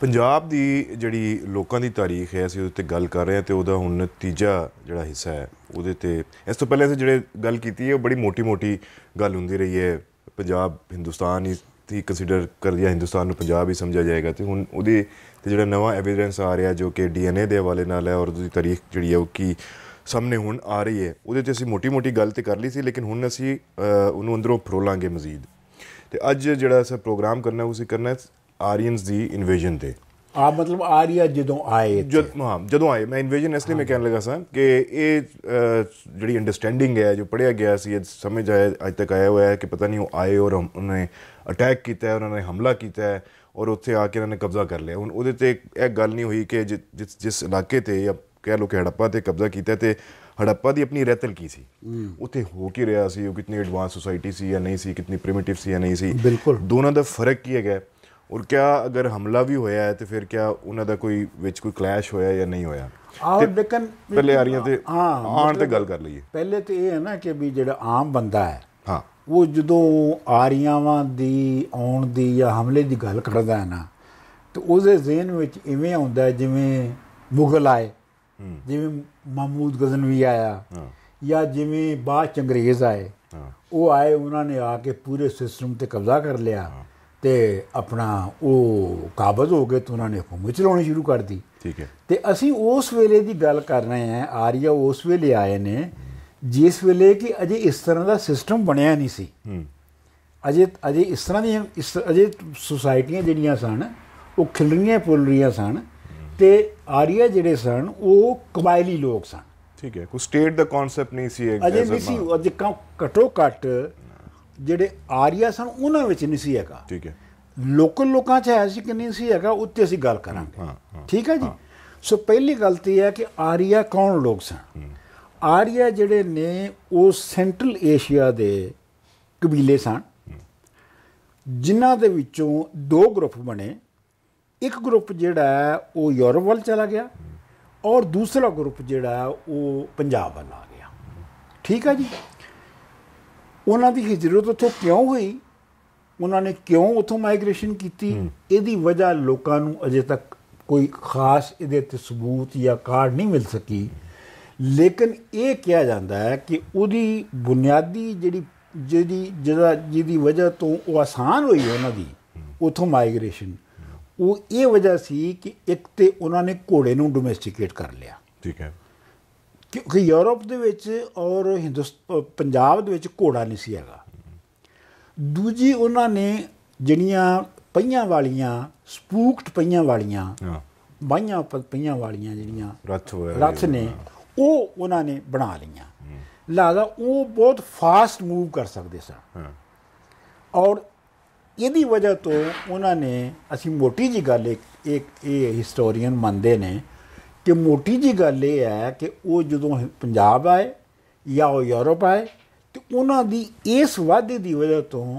ਪੰਜਾਬ ਦੀ ਜਿਹੜੀ ਲੋਕਾਂ ਦੀ ਤਾਰੀਖ ਹੈ ਅਸੀਂ ਉਹਦੇ 'ਤੇ ਗੱਲ ਕਰ ਰਹੇ ਹਾਂ ਅਤੇ ਉਹਦਾ ਹੁਣ ਤੀਜਾ ਜਿਹੜਾ ਹਿੱਸਾ ਹੈ ਉਹਦੇ 'ਤੇ ਇਸ ਤੋਂ ਪਹਿਲੇ ਅਸੀਂ ਜਿਹੜੇ ਗੱਲ ਕੀਤੀ ਹੈ ਉਹ ਬੜੀ ਮੋਟੀ ਗੱਲ ਹੁੰਦੀ ਰਹੀ ਹੈ। ਪੰਜਾਬ ਹਿੰਦੁਸਤਾਨ ਹੀ ਕੰਸੀਡਰ ਕਰ ਦਿਆ, ਹਿੰਦੁਸਤਾਨ ਨੂੰ ਪੰਜਾਬ ਹੀ ਸਮਝਿਆ ਜਾਏਗਾ ਅਤੇ ਹੁਣ ਉਹਦੇ 'ਤੇ ਜਿਹੜਾ ਨਵਾਂ ਐਵੀਡੈਂਸ ਆ ਰਿਹਾ ਜੋ ਕਿ DNA ਦੇ ਹਵਾਲੇ ਨਾਲ ਹੈ ਔਰ ਉਹਦੀ ਤਾਰੀਖ ਜਿਹੜੀ ਹੈ ਉਹ ਕੀ ਸਾਹਮਣੇ ਹੁਣ ਆ ਰਹੀ ਹੈ ਉਹਦੇ 'ਤੇ ਅਸੀਂ ਮੋਟੀ ਗੱਲ ਤਾਂ ਕਰ ਲਈ ਸੀ, ਲੇਕਿਨ ਹੁਣ ਅਸੀਂ ਉਹਨੂੰ ਅੰਦਰੋਂ ਫਰੋਲਾਂਗੇ ਮਜ਼ੀਦ। ਅਤੇ ਅੱਜ ਜਿਹੜਾ ਅਸੀਂ ਪ੍ਰੋਗਰਾਮ ਕਰਨਾ ਉਹ ਅਸੀਂ ਕਰਨਾ ਆਰੀਅਨਸ ਦੀ ਇਨਵੇਜਨ 'ਤੇ। ਮਤਲਬ ਆਰੀਆ ਜਦੋਂ ਆਏ ਜਦੋਂ ਆਏ, ਮੈਂ ਇਨਵੇਜਨ ਇਸ ਲਈ ਮੈਂ ਕਹਿਣ ਲੱਗਾ ਸਾਂ ਕਿ ਇਹ ਜਿਹੜੀ ਅੰਡਰਸਟੈਂਡਿੰਗ ਹੈ ਜੋ ਪੜ੍ਹਿਆ ਗਿਆ ਸੀ ਸਮਝ ਆਇਆ ਅੱਜ ਤੱਕ ਆਇਆ ਹੋਇਆ ਹੈ ਕਿ ਪਤਾ ਨਹੀਂ ਉਹ ਆਏ ਔਰ ਉਹਨਾਂ ਨੇ ਅਟੈਕ ਕੀਤਾ ਹੈ, ਉਹਨਾਂ ਨੇ ਹਮਲਾ ਕੀਤਾ ਹੈ ਔਰ ਉੱਥੇ ਆ ਕੇ ਉਹਨਾਂ ਨੇ ਕਬਜ਼ਾ ਕਰ ਲਿਆ। ਹੁਣ ਉਹਦੇ 'ਤੇ ਇਹ ਗੱਲ ਨਹੀਂ ਹੋਈ ਕਿ ਜਿਸ ਇਲਾਕੇ 'ਤੇ ਜਾਂ ਕਹਿ ਲਓ ਕਿ ਹੜੱਪਾ 'ਤੇ ਕਬਜ਼ਾ ਕੀਤਾ ਅਤੇ ਹੜੱਪਾ ਦੀ ਆਪਣੀ ਰਹਿਤਲ ਕੀ ਸੀ, ਉੱਥੇ ਹੋ ਕੀ ਰਿਹਾ ਸੀ, ਉਹ ਕਿਤਨੀ ਐਡਵਾਂਸ ਸੁਸਾਇਟੀ ਸੀ ਜਾਂ ਨਹੀਂ ਸੀ, ਕਿਤਨੀ ਪ੍ਰਿਮਿਟਿਵ ਸੀ ਜਾਂ ਨਹੀਂ ਸੀ, ਬਿਲਕੁਲ ਦੋਨਾਂ ਦਾ ਫ਼ਰਕ ਕੀ ਹੈਗਾ ਔਰ ਕਿਆ ਅਗਰ ਹਮਲਾ ਵੀ ਹੋਇਆ ਹੈ ਤਾਂ ਫਿਰ ਕਿਆ ਉਹਨਾਂ ਦਾ ਕੋਈ ਵਿੱਚ ਕੋਈ ਕਲੈਸ਼ ਹੋਇਆ ਜਾਂ ਨਹੀਂ ਹੋਇਆ। ਲੇਕਿਨ ਪਹਿਲੇ ਆਰੀਆਂ ਤੇ ਆਉਣ 'ਤੇ ਗੱਲ ਕਰ ਲਈਏ। ਪਹਿਲੇ ਤਾਂ ਇਹ ਹੈ ਨਾ ਕਿ ਵੀ ਜਿਹੜਾ ਆਮ ਬੰਦਾ ਹੈ ਹਾਂ ਉਹ ਜਦੋਂ ਆਰੀਆਵਾਂ ਦੀ ਆਉਣ ਦੀ ਜਾਂ ਹਮਲੇ ਦੀ ਗੱਲ ਕਰਦਾ ਹੈ ਨਾ ਤਾਂ ਉਹਦੇ ਜ਼ਿਹਨ ਵਿੱਚ ਇਵੇਂ ਆਉਂਦਾ ਜਿਵੇਂ ਮੁਗਲ ਆਏ, ਜਿਵੇਂ ਮਹਿਮੂਦ ਗਜ਼ਨਵੀ ਆਇਆ ਜਾਂ ਜਿਵੇਂ ਬਾਅਦ 'ਚ ਅੰਗਰੇਜ਼ ਆਏ। ਉਹ ਆਏ, ਉਹਨਾਂ ਨੇ ਆ ਕੇ ਪੂਰੇ ਸਿਸਟਮ 'ਤੇ ਕਬਜ਼ਾ ਕਰ ਲਿਆ ਅਤੇ ਆਪਣਾ ਉਹ ਕਾਬਜ਼ ਹੋ ਗਏ, ਤਾਂ ਉਹਨਾਂ ਨੇ ਹੁਕੂਮਤ ਚਲਾਉਣੀ ਸ਼ੁਰੂ ਕਰ ਦਿੱਤੀ। ਠੀਕ ਹੈ। ਅਤੇ ਅਸੀਂ ਉਸ ਵੇਲੇ ਦੀ ਗੱਲ ਕਰ ਰਹੇ ਹਾਂ, ਆਰੀਆ ਉਸ ਵੇਲੇ ਆਏ ਨੇ ਜਿਸ ਵੇਲੇ ਕਿ ਅਜੇ ਇਸ ਤਰ੍ਹਾਂ ਦਾ ਸਿਸਟਮ ਬਣਿਆ ਨਹੀਂ ਸੀ। ਅਜੇ ਇਸ ਤਰ੍ਹਾਂ ਦੀਆਂ ਅਜੇ ਸੁਸਾਇਟੀਆਂ ਜਿਹੜੀਆਂ ਸਨ ਉਹ ਖਿਲਰੀਆਂ ਫੁੱਲ ਰਹੀਆਂ ਸਨ ਅਤੇ ਆਰੀਆ ਜਿਹੜੇ ਸਨ ਉਹ ਕਬਾਇਲੀ ਲੋਕ ਸਨ। ਠੀਕ ਹੈ, ਕੋਈ ਸਟੇਟ ਦਾ ਕਨਸੈਪਟ ਨਹੀਂ ਸੀ ਅਜੇ ਨਹੀਂ ਸੀ। ਅਜੇ ਘੱਟੋ ਘੱਟ ਜਿਹੜੇ ਆਰੀਆ ਸਨ ਉਹਨਾਂ ਵਿੱਚ ਨਹੀਂ ਸੀ ਹੈਗਾ। ਠੀਕ ਹੈ। ਲੋਕਲ ਲੋਕਾਂ 'ਚ ਹੈ ਸੀ ਕਿ ਨਹੀਂ ਸੀ ਹੈਗਾ, ਉੱਤੇ ਅਸੀਂ ਗੱਲ ਕਰਾਂਗੇ। ਠੀਕ ਹੈ ਜੀ। ਸੋ ਪਹਿਲੀ ਗੱਲ ਤਾਂ ਇਹ ਹੈ ਕਿ ਆਰੀਆ ਕੌਣ ਲੋਕ ਸਨ। ਆਰੀਆ ਜਿਹੜੇ ਨੇ ਉਹ ਸੈਂਟਰਲ ਏਸ਼ੀਆ ਦੇ ਕਬੀਲੇ ਸਨ ਜਿਨ੍ਹਾਂ ਦੇ ਵਿੱਚੋਂ ਦੋ ਗਰੁੱਪ ਬਣੇ। ਇੱਕ ਗਰੁੱਪ ਜਿਹੜਾ ਹੈ ਉਹ ਯੂਰਪ ਵੱਲ ਚਲਾ ਗਿਆ ਔਰ ਦੂਸਰਾ ਗਰੁੱਪ ਜਿਹੜਾ ਉਹ ਪੰਜਾਬ ਵੱਲ ਆ ਗਿਆ। ਠੀਕ ਹੈ ਜੀ। ਉਹਨਾਂ ਦੀ ਹਿਜਰਤ ਉੱਥੋਂ ਕਿਉਂ ਹੋਈ, ਉਹਨਾਂ ਨੇ ਕਿਉਂ ਉੱਥੋਂ ਮਾਈਗ੍ਰੇਸ਼ਨ ਕੀਤੀ, ਇਹਦੀ ਵਜ੍ਹਾ ਲੋਕਾਂ ਨੂੰ ਅਜੇ ਤੱਕ ਕੋਈ ਖ਼ਾਸ ਇਹਦੇ 'ਤੇ ਸਬੂਤ ਜਾਂ ਕਾਰਡ ਨਹੀਂ ਮਿਲ ਸਕੀ। ਲੇਕਿਨ ਇਹ ਕਿਹਾ ਜਾਂਦਾ ਹੈ ਕਿ ਉਹਦੀ ਬੁਨਿਆਦੀ ਜਿਹਦੀ ਵਜ੍ਹਾ ਤੋਂ ਉਹ ਆਸਾਨ ਹੋਈ ਉਹਨਾਂ ਦੀ ਉੱਥੋਂ ਮਾਈਗ੍ਰੇਸ਼ਨ, ਉਹ ਇਹ ਵਜ੍ਹਾ ਸੀ ਕਿ ਇੱਕ ਤਾਂ ਉਹਨਾਂ ਨੇ ਘੋੜੇ ਨੂੰ ਡੋਮੈਸਟੀਕੇਟ ਕਰ ਲਿਆ। ਠੀਕ ਹੈ। ਕਿਉਂਕਿ ਯੂਰਪ ਦੇ ਵਿੱਚ ਔਰ ਪੰਜਾਬ ਦੇ ਵਿੱਚ ਘੋੜਾ ਨਹੀਂ ਸੀ ਹੈਗਾ। ਦੂਜੀ ਉਹਨਾਂ ਨੇ ਜਿਹੜੀਆਂ ਪਹੀਆਂ ਵਾਲੀਆਂ ਸਪੂਕਡ ਪਹੀਆਂ ਵਾਲੀਆਂ ਬਾਹੀਆਂ ਪਹੀਆਂ ਵਾਲੀਆਂ ਜਿਹੜੀਆਂ ਰੱਥ ਨੇ ਉਹ ਉਹਨਾਂ ਨੇ ਬਣਾ ਲਈਆਂ। ਲਿਹਾਜ਼ਾ ਉਹ ਬਹੁਤ ਫਾਸਟ ਮੂਵ ਕਰ ਸਕਦੇ ਸਨ ਔਰ ਇਹਦੀ ਵਜ੍ਹਾ ਤੋਂ ਉਹਨਾਂ ਨੇ, ਅਸੀਂ ਮੋਟੀ ਜਿਹੀ ਗੱਲ ਇਹ ਹਿਸਟੋਰੀਅਨ ਮੰਨਦੇ ਨੇ ਕਿ ਮੋਟੀ ਜਿਹੀ ਗੱਲ ਇਹ ਹੈ ਕਿ ਉਹ ਜਦੋਂ ਪੰਜਾਬ ਆਏ ਜਾਂ ਉਹ ਯੂਰਪ ਆਏ ਅਤੇ ਉਹਨਾਂ ਦੀ ਇਸ ਵਾਧੇ ਦੀ ਵਜ੍ਹਾ ਤੋਂ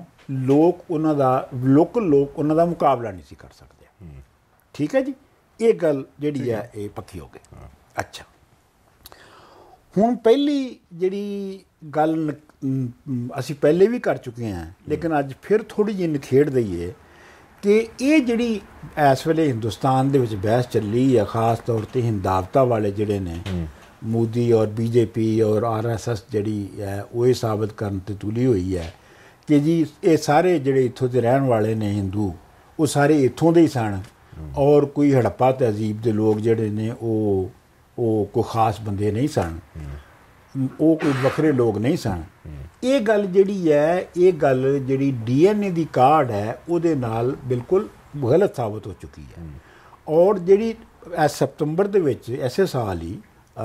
ਲੋਕਲ ਲੋਕ ਉਹਨਾਂ ਦਾ ਮੁਕਾਬਲਾ ਨਹੀਂ ਸੀ ਕਰ ਸਕਦੇ। ਠੀਕ ਹੈ ਜੀ। ਇਹ ਗੱਲ ਜਿਹੜੀ ਹੈ ਇਹ ਪੱਕੀ ਹੋ ਗਈ। ਅੱਛਾ, ਹੁਣ ਪਹਿਲੀ ਜਿਹੜੀ ਗੱਲ ਅਸੀਂ ਪਹਿਲੇ ਵੀ ਕਰ ਚੁੱਕੇ ਹਾਂ ਲੇਕਿਨ ਅੱਜ ਫਿਰ ਥੋੜ੍ਹੀ ਜਿਹੀ ਨਿਖੇੜ ਦਈਏ ਕਿ ਇਹ ਜਿਹੜੀ ਇਸ ਵੇਲੇ ਹਿੰਦੁਸਤਾਨ ਦੇ ਵਿੱਚ ਬਹਿਸ ਚੱਲੀ ਹੈ, ਖ਼ਾਸ ਤੌਰ 'ਤੇ ਹਿੰਦਾਵਤਾ ਵਾਲੇ ਜਿਹੜੇ ਨੇ ਮੋਦੀ ਔਰ BJP ਔਰ RSS ਜਿਹੜੀ ਹੈ ਉਹ ਇਹ ਸਾਬਤ ਕਰਨ 'ਤੇ ਤੁਲੀ ਹੋਈ ਹੈ ਕਿ ਜੀ ਇਹ ਸਾਰੇ ਜਿਹੜੇ ਇੱਥੋਂ ਦੇ ਰਹਿਣ ਵਾਲੇ ਨੇ ਹਿੰਦੂ ਉਹ ਸਾਰੇ ਇੱਥੋਂ ਦੇ ਹੀ ਸਨ ਔਰ ਕੋਈ ਹੜੱਪਾ ਤਹਿਜ਼ੀਬ ਦੇ ਲੋਕ ਜਿਹੜੇ ਨੇ ਉਹ ਕੋਈ ਖ਼ਾਸ ਬੰਦੇ ਨਹੀਂ ਸਨ, ਉਹ ਕੋਈ ਵੱਖਰੇ ਲੋਕ ਨਹੀਂ ਸਨ। ਇਹ ਗੱਲ ਜਿਹੜੀ ਹੈ, ਇਹ ਗੱਲ ਜਿਹੜੀ DNA ਦੀ ਕਾਢ ਹੈ ਉਹਦੇ ਨਾਲ ਬਿਲਕੁਲ ਗਲਤ ਸਾਬਤ ਹੋ ਚੁੱਕੀ ਹੈ। ਔਰ ਜਿਹੜੀ ਸਤੰਬਰ ਦੇ ਵਿੱਚ ਐਸੇ ਸਾਲ ਹੀ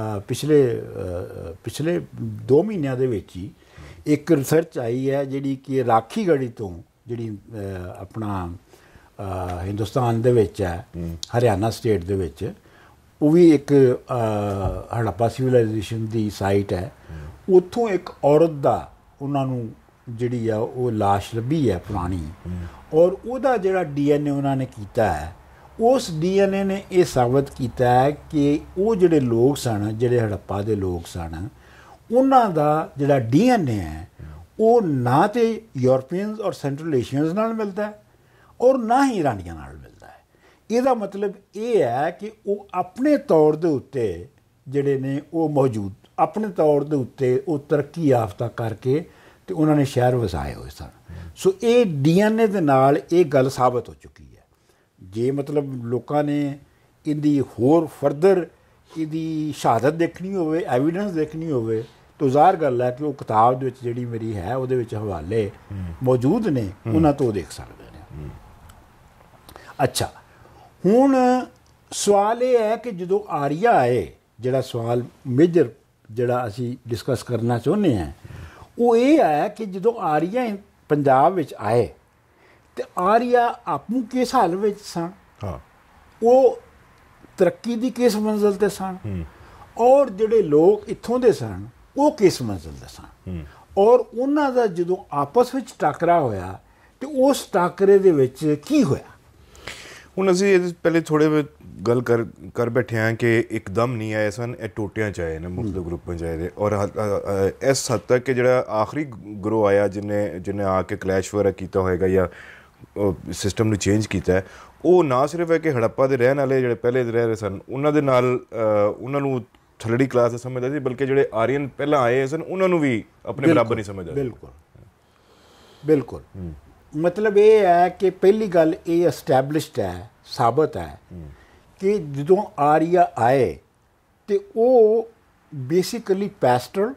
ਪਿਛਲੇ 2 ਮਹੀਨਿਆਂ ਦੇ ਵਿੱਚ ਹੀ ਇੱਕ ਰਿਸਰਚ ਆਈ ਹੈ ਜਿਹੜੀ ਕਿ ਰਾਖੀਗੜ੍ਹੀ ਤੋਂ ਜਿਹੜੀ ਆਪਣਾ ਹਿੰਦੁਸਤਾਨ ਦੇ ਵਿੱਚ ਹੈ, ਹਰਿਆਣਾ ਸਟੇਟ ਦੇ ਵਿੱਚ, ਉਹ ਵੀ ਇੱਕ ਹੜੱਪਾ ਸਿਵਲਾਈਜੇਸ਼ਨ ਦੀ ਸਾਈਟ ਹੈ। ਉੱਥੋਂ ਇੱਕ ਔਰਤ ਦਾ ਉਹਨਾਂ ਨੂੰ ਜਿਹੜੀ ਆ ਉਹ ਲਾਸ਼ ਲੱਭੀ ਹੈ ਪੁਰਾਣੀ ਔਰ ਉਹਦਾ ਜਿਹੜਾ DNA ਉਹਨਾਂ ਨੇ ਕੀਤਾ ਹੈ, ਉਸ DNA ਨੇ ਇਹ ਸਾਬਤ ਕੀਤਾ ਹੈ ਕਿ ਉਹ ਜਿਹੜੇ ਲੋਕ ਸਨ, ਜਿਹੜੇ ਹੜੱਪਾ ਦੇ ਲੋਕ ਸਨ, ਉਹਨਾਂ ਦਾ ਜਿਹੜਾ DNA ਹੈ ਉਹ ਨਾ ਤਾਂ ਯੂਰਪੀਅਨਸ ਔਰ ਸੈਂਟਰਲ ਏਸ਼ੀਅਨਸ ਨਾਲ ਮਿਲਦਾ ਹੈ ਔਰ ਨਾ ਹੀ ਈਰਾਨੀਆਂ ਨਾਲ ਮਿਲਦਾ ਹੈ। ਇਹਦਾ ਮਤਲਬ ਇਹ ਹੈ ਕਿ ਉਹ ਆਪਣੇ ਤੌਰ ਦੇ ਉੱਤੇ ਜਿਹੜੇ ਨੇ ਉਹ ਮੌਜੂਦ, ਆਪਣੇ ਤੌਰ ਦੇ ਉੱਤੇ ਉਹ ਤਰੱਕੀ ਯਾਫਤਾ ਕਰਕੇ ਤੇ ਉਹਨਾਂ ਨੇ ਸ਼ਹਿਰ ਵਸਾਏ ਹੋਏ ਸਨ। ਸੋ ਇਹ DNA ਦੇ ਨਾਲ ਇਹ ਗੱਲ ਸਾਬਤ ਹੋ ਚੁੱਕੀ ਹੈ। ਜੇ ਮਤਲਬ ਲੋਕਾਂ ਨੇ ਇਹਦੀ ਹੋਰ ਫਰਦਰ ਇਹਦੀ ਸ਼ਹਾਦਤ ਦੇਖਣੀ ਹੋਵੇ, ਐਵੀਡੈਂਸ ਦੇਖਣੀ ਹੋਵੇ, ਤਾਂ ਜ਼ਾਹਰ ਗੱਲ ਹੈ ਕਿ ਉਹ ਕਿਤਾਬ ਦੇ ਵਿੱਚ ਜਿਹੜੀ ਮੇਰੀ ਹੈ ਉਹਦੇ ਵਿੱਚ ਹਵਾਲੇ ਮੌਜੂਦ ਨੇ, ਉਹਨਾਂ ਤੋਂ ਦੇਖ ਸਕਦੇ ਨੇ। ਅੱਛਾ, ਹੁਣ ਸਵਾਲ ਇਹ ਹੈ ਕਿ ਜਦੋਂ ਆਰੀਆ ਆਏ, ਜਿਹੜਾ ਸਵਾਲ ਮੇਜਰ ਜਿਹੜਾ ਅਸੀਂ ਡਿਸਕਸ ਕਰਨਾ ਚਾਹੁੰਦੇ ਹਾਂ ਉਹ ਇਹ ਹੈ ਕਿ ਜਦੋਂ ਆਰੀਆ ਪੰਜਾਬ ਵਿੱਚ ਆਏ ਤੇ ਆਰੀਆ ਆਪੂ ਕਿਸ ਹਾਲ ਵਿੱਚ ਸਨ, ਉਹ ਤਰੱਕੀ ਦੀ ਕਿਸ ਮੰਜ਼ਿਲ ਤੇ ਸਨ, ਔਰ ਜਿਹੜੇ ਲੋਕ ਇੱਥੋਂ ਦੇ ਸਨ ਉਹ ਕਿਸ ਮੰਜ਼ਿਲ ਤੇ ਸਨ, ਔਰ ਉਹਨਾਂ ਦਾ ਜਦੋਂ ਆਪਸ ਵਿੱਚ ਟਾਕਰਾ ਹੋਇਆ ਤੇ ਉਸ ਟਾਕਰੇ ਦੇ ਵਿੱਚ ਕੀ ਹੋਇਆ। ਹੁਣ ਅਸੀਂ ਇਹਦੇ ਪਹਿਲੇ ਥੋੜ੍ਹੇ ਗੱਲ ਕਰ ਬੈਠੇ ਹਾਂ ਕਿ ਇੱਕਦਮ ਨਹੀਂ ਆਏ ਸਨ, ਇਹ ਟੋਟਿਆਂ 'ਚ ਆਏ ਨੇ, ਮੁਖਤਲਿਫ ਗਰੁੱਪਾਂ 'ਚ ਆਏ ਨੇ, ਔਰ ਇਸ ਹੱਦ ਤੱਕ ਕਿ ਜਿਹੜਾ ਆਖਰੀ ਗਰੋਹ ਆਇਆ ਜਿਹਨੇ ਆ ਕੇ ਕਲੈਸ਼ ਵਗੈਰਾ ਕੀਤਾ ਹੋਏਗਾ ਜਾਂ ਸਿਸਟਮ ਨੂੰ ਚੇਂਜ ਕੀਤਾ ਹੈ, ਉਹ ਨਾ ਸਿਰਫ ਹੈ ਕਿ ਹੜੱਪਾ ਦੇ ਰਹਿਣ ਵਾਲੇ ਜਿਹੜੇ ਪਹਿਲੇ ਰਹਿ ਰਹੇ ਸਨ ਉਹਨਾਂ ਦੇ ਨਾਲ ਉਹਨਾਂ ਨੂੰ ਥੱਲੜੀ ਕਲਾਸ ਦਾ ਸਮਝਦਾ ਸੀ, ਬਲਕਿ ਜਿਹੜੇ ਆਰੀਅਨ ਪਹਿਲਾਂ ਆਏ ਸਨ ਉਹਨਾਂ ਨੂੰ ਵੀ ਆਪਣੇ ਬਰਾਬਰ ਨਹੀਂ ਸਮਝਦਾ। ਬਿਲਕੁਲ ਬਿਲਕੁਲ। ਮਤਲਬ ਇਹ ਹੈ ਕਿ ਪਹਿਲੀ ਗੱਲ ਇਹ ਐਸਟੈਬਲਿਸ਼ਡ ਹੈ, ਸਾਬਤ ਹੈ ਕਿ ਜਦੋਂ ਆਰੀਆ ਆਏ ਤੇ ਉਹ ਬੇਸਿਕਲੀ ਪੈਸਟਰਲ